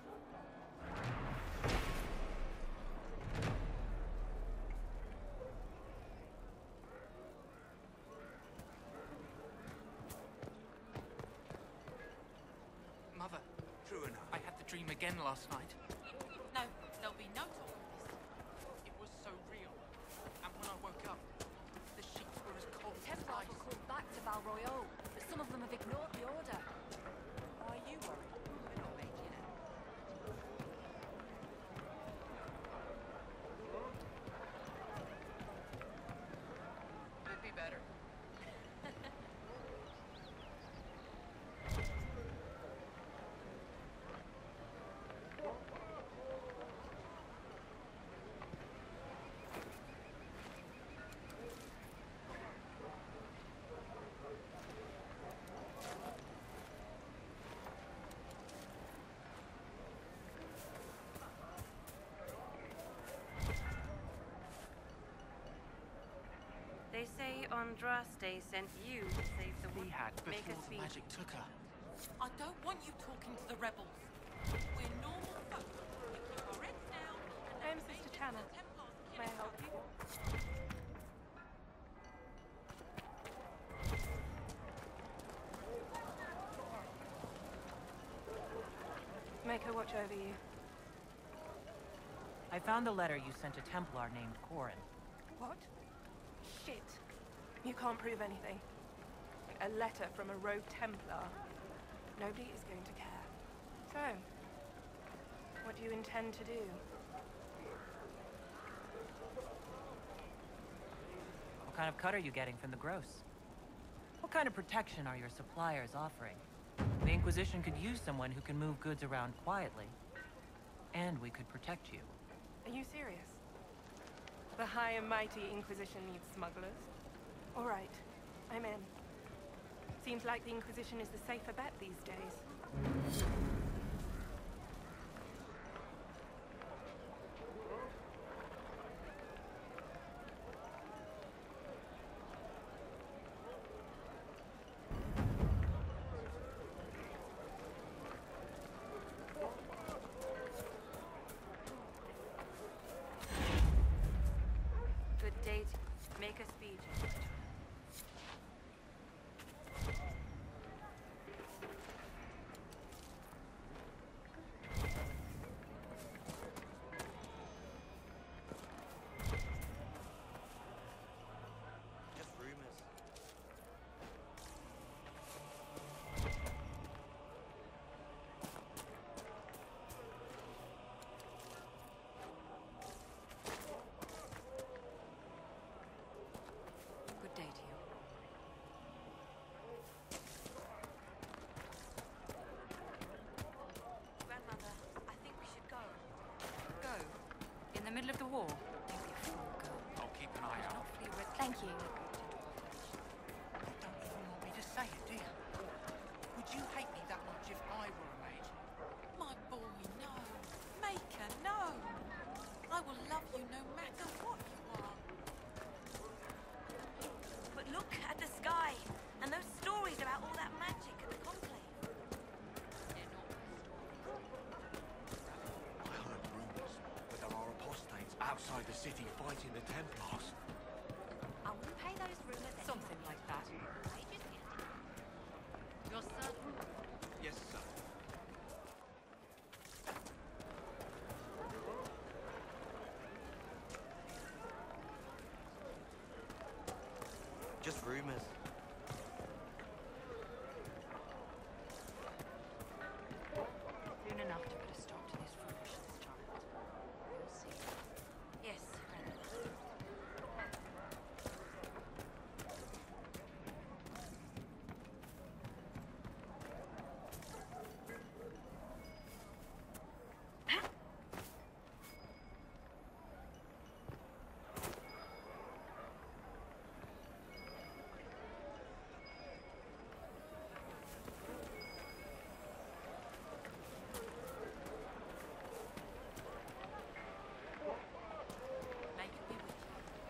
Mother, true enough. I had the dream again last night. No, there'll be no talk of this. It was so real. And when I woke up, the sheets were as cold as Templars ice. were called back to Val Royeaux, but some of them have ignored the order. Why are you worried? We're not making it. Could be better. They say Andraste sent you to save the We had Make before a the speech. magic took her. I don't want you talking to the rebels. We're normal folk. Keep your heads down. I'm Sister Tanner. May I help you? Make her watch over you. I found a letter you sent a Templar named Corin. What? Shit. You can't prove anything. A letter from a rogue Templar. Nobody is going to care. So, what do you intend to do? What kind of cut are you getting from the gross? What kind of protection are your suppliers offering? The Inquisition could use someone who can move goods around quietly. And we could protect you. Are you serious? The high and mighty Inquisition needs smugglers? All right, I'm in. Seems like the Inquisition is the safer bet these days. Good date. Make a speech. Just rumors. Good day to you. Grandmother, I think we should go. Go. In the middle of the war. I'll keep an eye out. Thank you. You don't even want me to say it, do you? Would you hate me that much if I were a mage? My boy, no. Maker, no. I will love you no matter what you are. But look at the sky and those stories about all that magic at the conclave. I heard rumors that there are apostates outside the city fighting the Templars. I wouldn't pay those rumors. Something like that. You're certain? Yes, sir. Just rumors. Soon enough to put a stop to this foolishness, child. You'll see. Yes, grandmother. Make it be with you.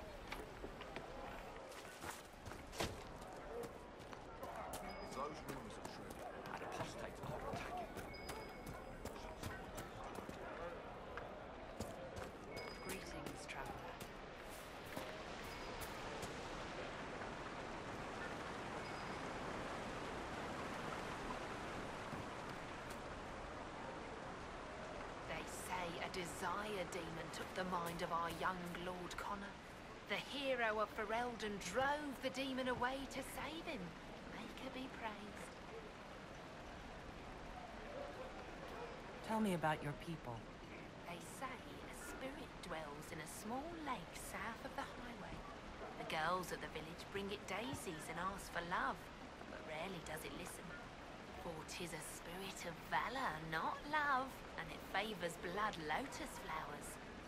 If those rumors are true, and apostates are attacking, Greetings, traveler. They say a desire demon took the mind of our young Lord Connor. The hero of Ferelden drove the demon away to save him. Make her be praised. Tell me about your people. They say a spirit dwells in a small lake south of the highway. The girls of the village bring it daisies and ask for love, but rarely does it listen. For 'tis a spirit of valor, not love, and it favors blood lotus flowers.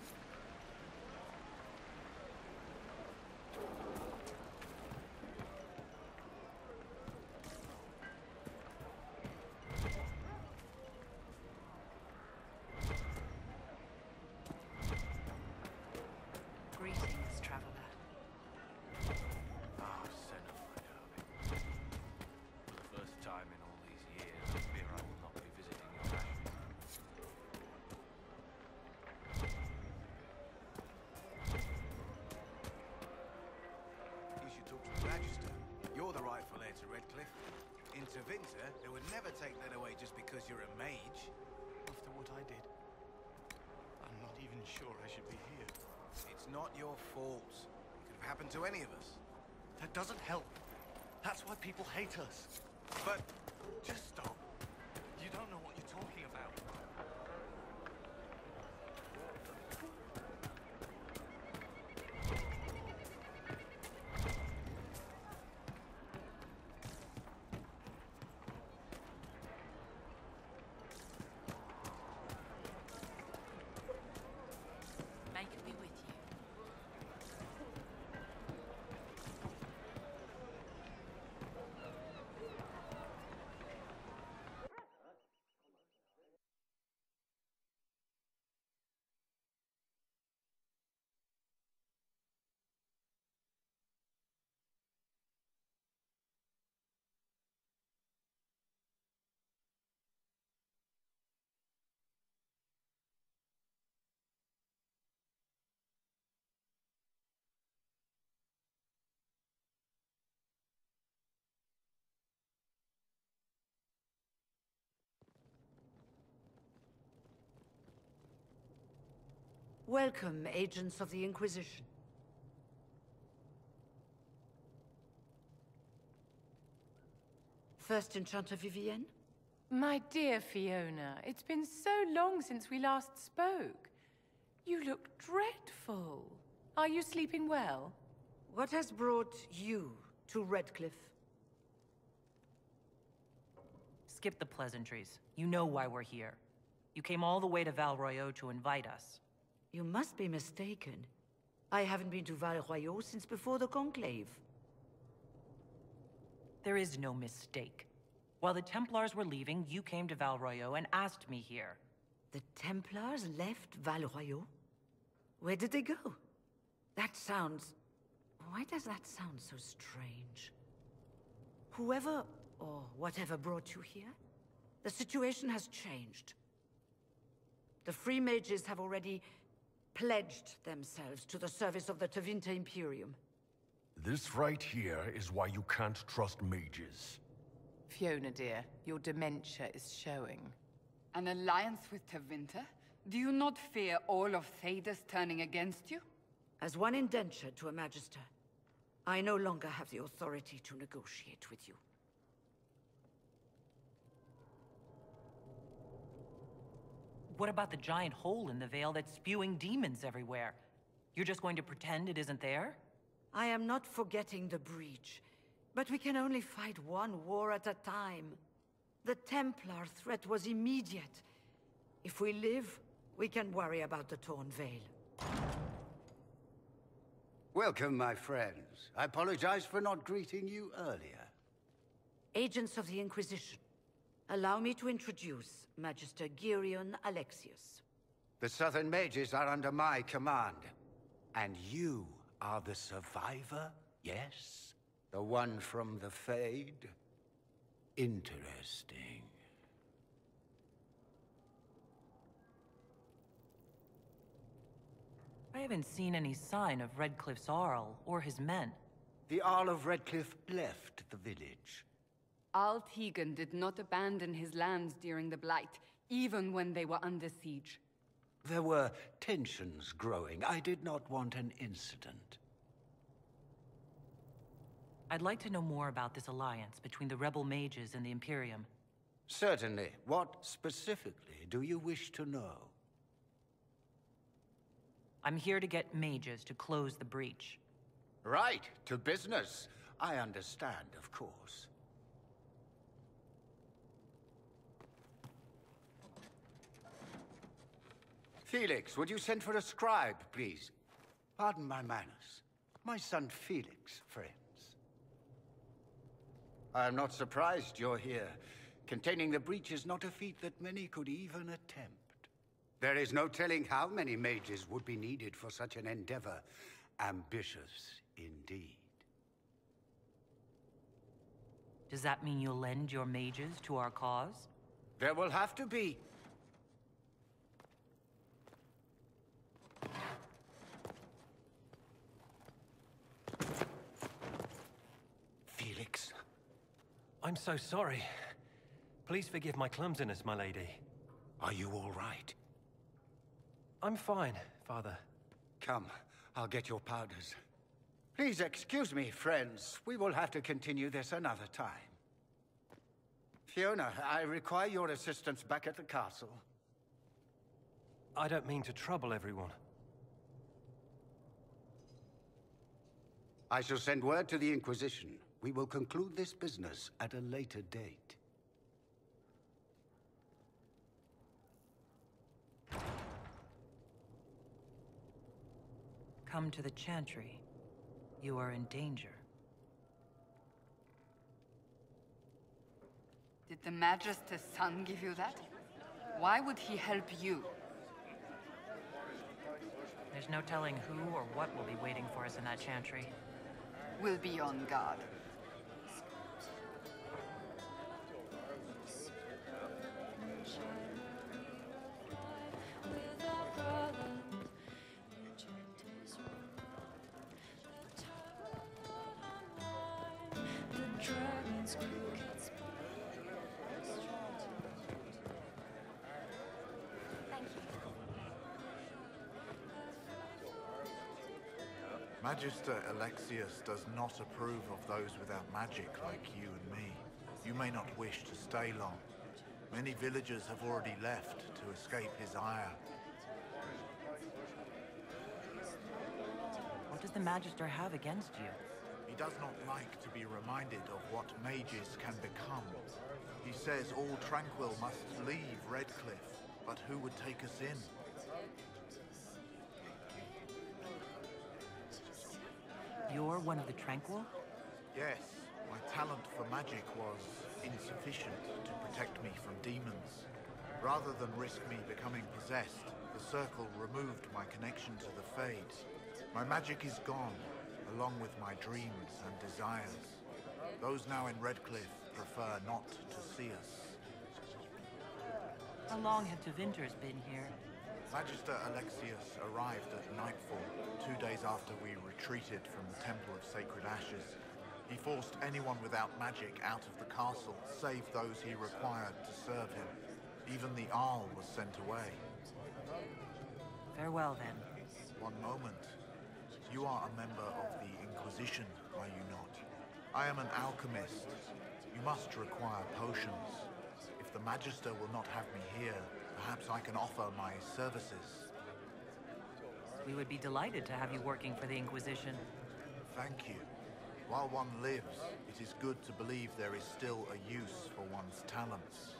Greetings, traveler. ah, Senna, my darling. For the first time in all these years, Redcliffe. In Tevinter, they would never take that away just because you're a mage. After what I did, I'm not even sure I should be here. It's not your fault. It could have happened to any of us. That doesn't help. That's why people hate us. But... Just stop. You don't know what you're talking about. Make me with you. Welcome, agents of the Inquisition. First Enchanter Vivienne? My dear Fiona, it's been so long since we last spoke. You look dreadful. Are you sleeping well? What has brought you to Redcliffe? Skip the pleasantries. You know why we're here. You came all the way to Val Royeaux to invite us. You must be mistaken. I haven't been to Val Royeaux since before the Conclave. There is no mistake. While the Templars were leaving, you came to Val Royeaux and asked me here. The Templars left Val Royeaux? Where did they go? That sounds... Why does that sound so strange? Whoever or whatever brought you here, the situation has changed. The Free Mages have already pledged themselves to the service of the Tevinter Imperium. This right here is why you can't trust mages. Fiona, dear, your dementia is showing. An alliance with Tevinter? Do you not fear all of Thedas turning against you? As one indentured to a Magister, I no longer have the authority to negotiate with you. What about the giant hole in the veil that's spewing demons everywhere? You're just going to pretend it isn't there? I am not forgetting the breach, but we can only fight one war at a time. The Templar threat was immediate. If we live, we can worry about the torn veil. Welcome, my friends. I apologize for not greeting you earlier. Agents of the Inquisition, allow me to introduce Magister Girion Alexius. The Southern Mages are under my command. And you are the survivor, yes? The one from the Fade? Interesting. I haven't seen any sign of Redcliffe's Arl or his men. The Arl of Redcliffe left the village. Al Tegan did not abandon his lands during the Blight, even when they were under siege. There were tensions growing. I did not want an incident. I'd like to know more about this alliance between the rebel mages and the Imperium. Certainly. What specifically do you wish to know? I'm here to get mages to close the breach. Right, to business. I understand, of course. Felix, would you send for a scribe, please? Pardon my manners. My son Felix, friends. I am not surprised you're here. Containing the breach is not a feat that many could even attempt. There is no telling how many mages would be needed for such an endeavor. Ambitious, indeed. Does that mean you'll lend your mages to our cause? There will have to be. Felix, I'm so sorry. Please forgive my clumsiness, my lady. Are you all right? I'm fine, Father. Come, I'll get your powders. Please excuse me, friends. We will have to continue this another time. Fiona, I require your assistance back at the castle. I don't mean to trouble everyone. I shall send word to the Inquisition. We will conclude this business at a later date. Come to the Chantry. You are in danger. Did the Magister's son give you that? Why would he help you? There's no telling who or what will be waiting for us in that Chantry. We'll be on guard. Magister Alexius does not approve of those without magic like you and me. You may not wish to stay long. Many villagers have already left to escape his ire. What does the Magister have against you? He does not like to be reminded of what mages can become. He says all tranquil must leave Redcliffe, but who would take us in? You're one of the Tranquil? Yes, my talent for magic was insufficient to protect me from demons. Rather than risk me becoming possessed, the Circle removed my connection to the Fade. My magic is gone, along with my dreams and desires. Those now in Redcliffe prefer not to see us. How long have Tevinters been here? Magister Alexius arrived at nightfall, 2 days after we retreated from the Temple of Sacred Ashes. He forced anyone without magic out of the castle, save those he required to serve him. Even the Arl was sent away. Farewell, then. One moment. You are a member of the Inquisition, are you not? I am an alchemist. You must require potions. If the Magister will not have me here, perhaps I can offer my services. We would be delighted to have you working for the Inquisition. Thank you. While one lives, it is good to believe there is still a use for one's talents.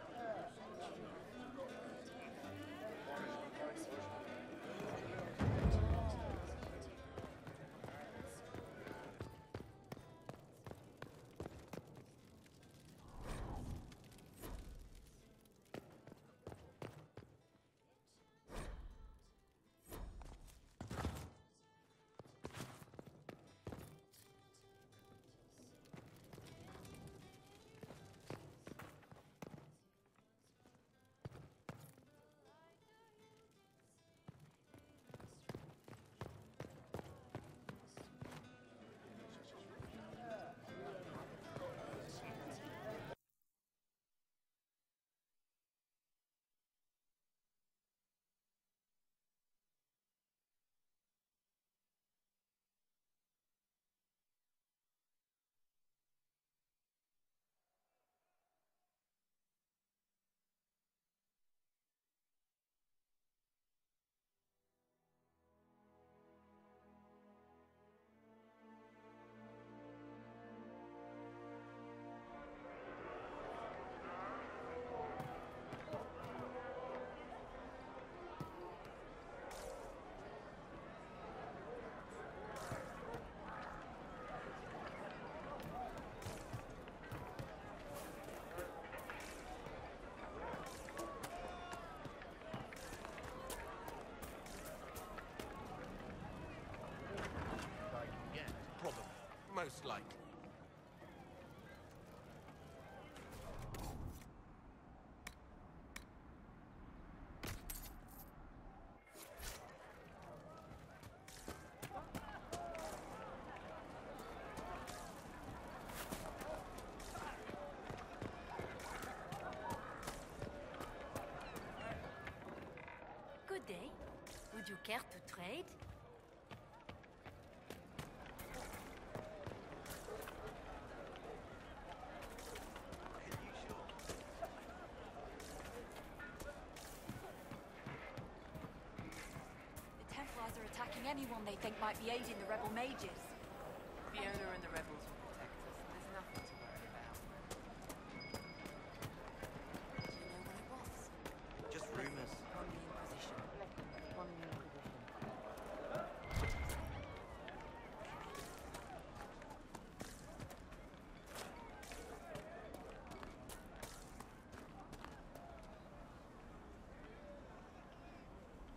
Most likely. Care to trade? The Templars are attacking anyone they think might be aiding the rebel mages.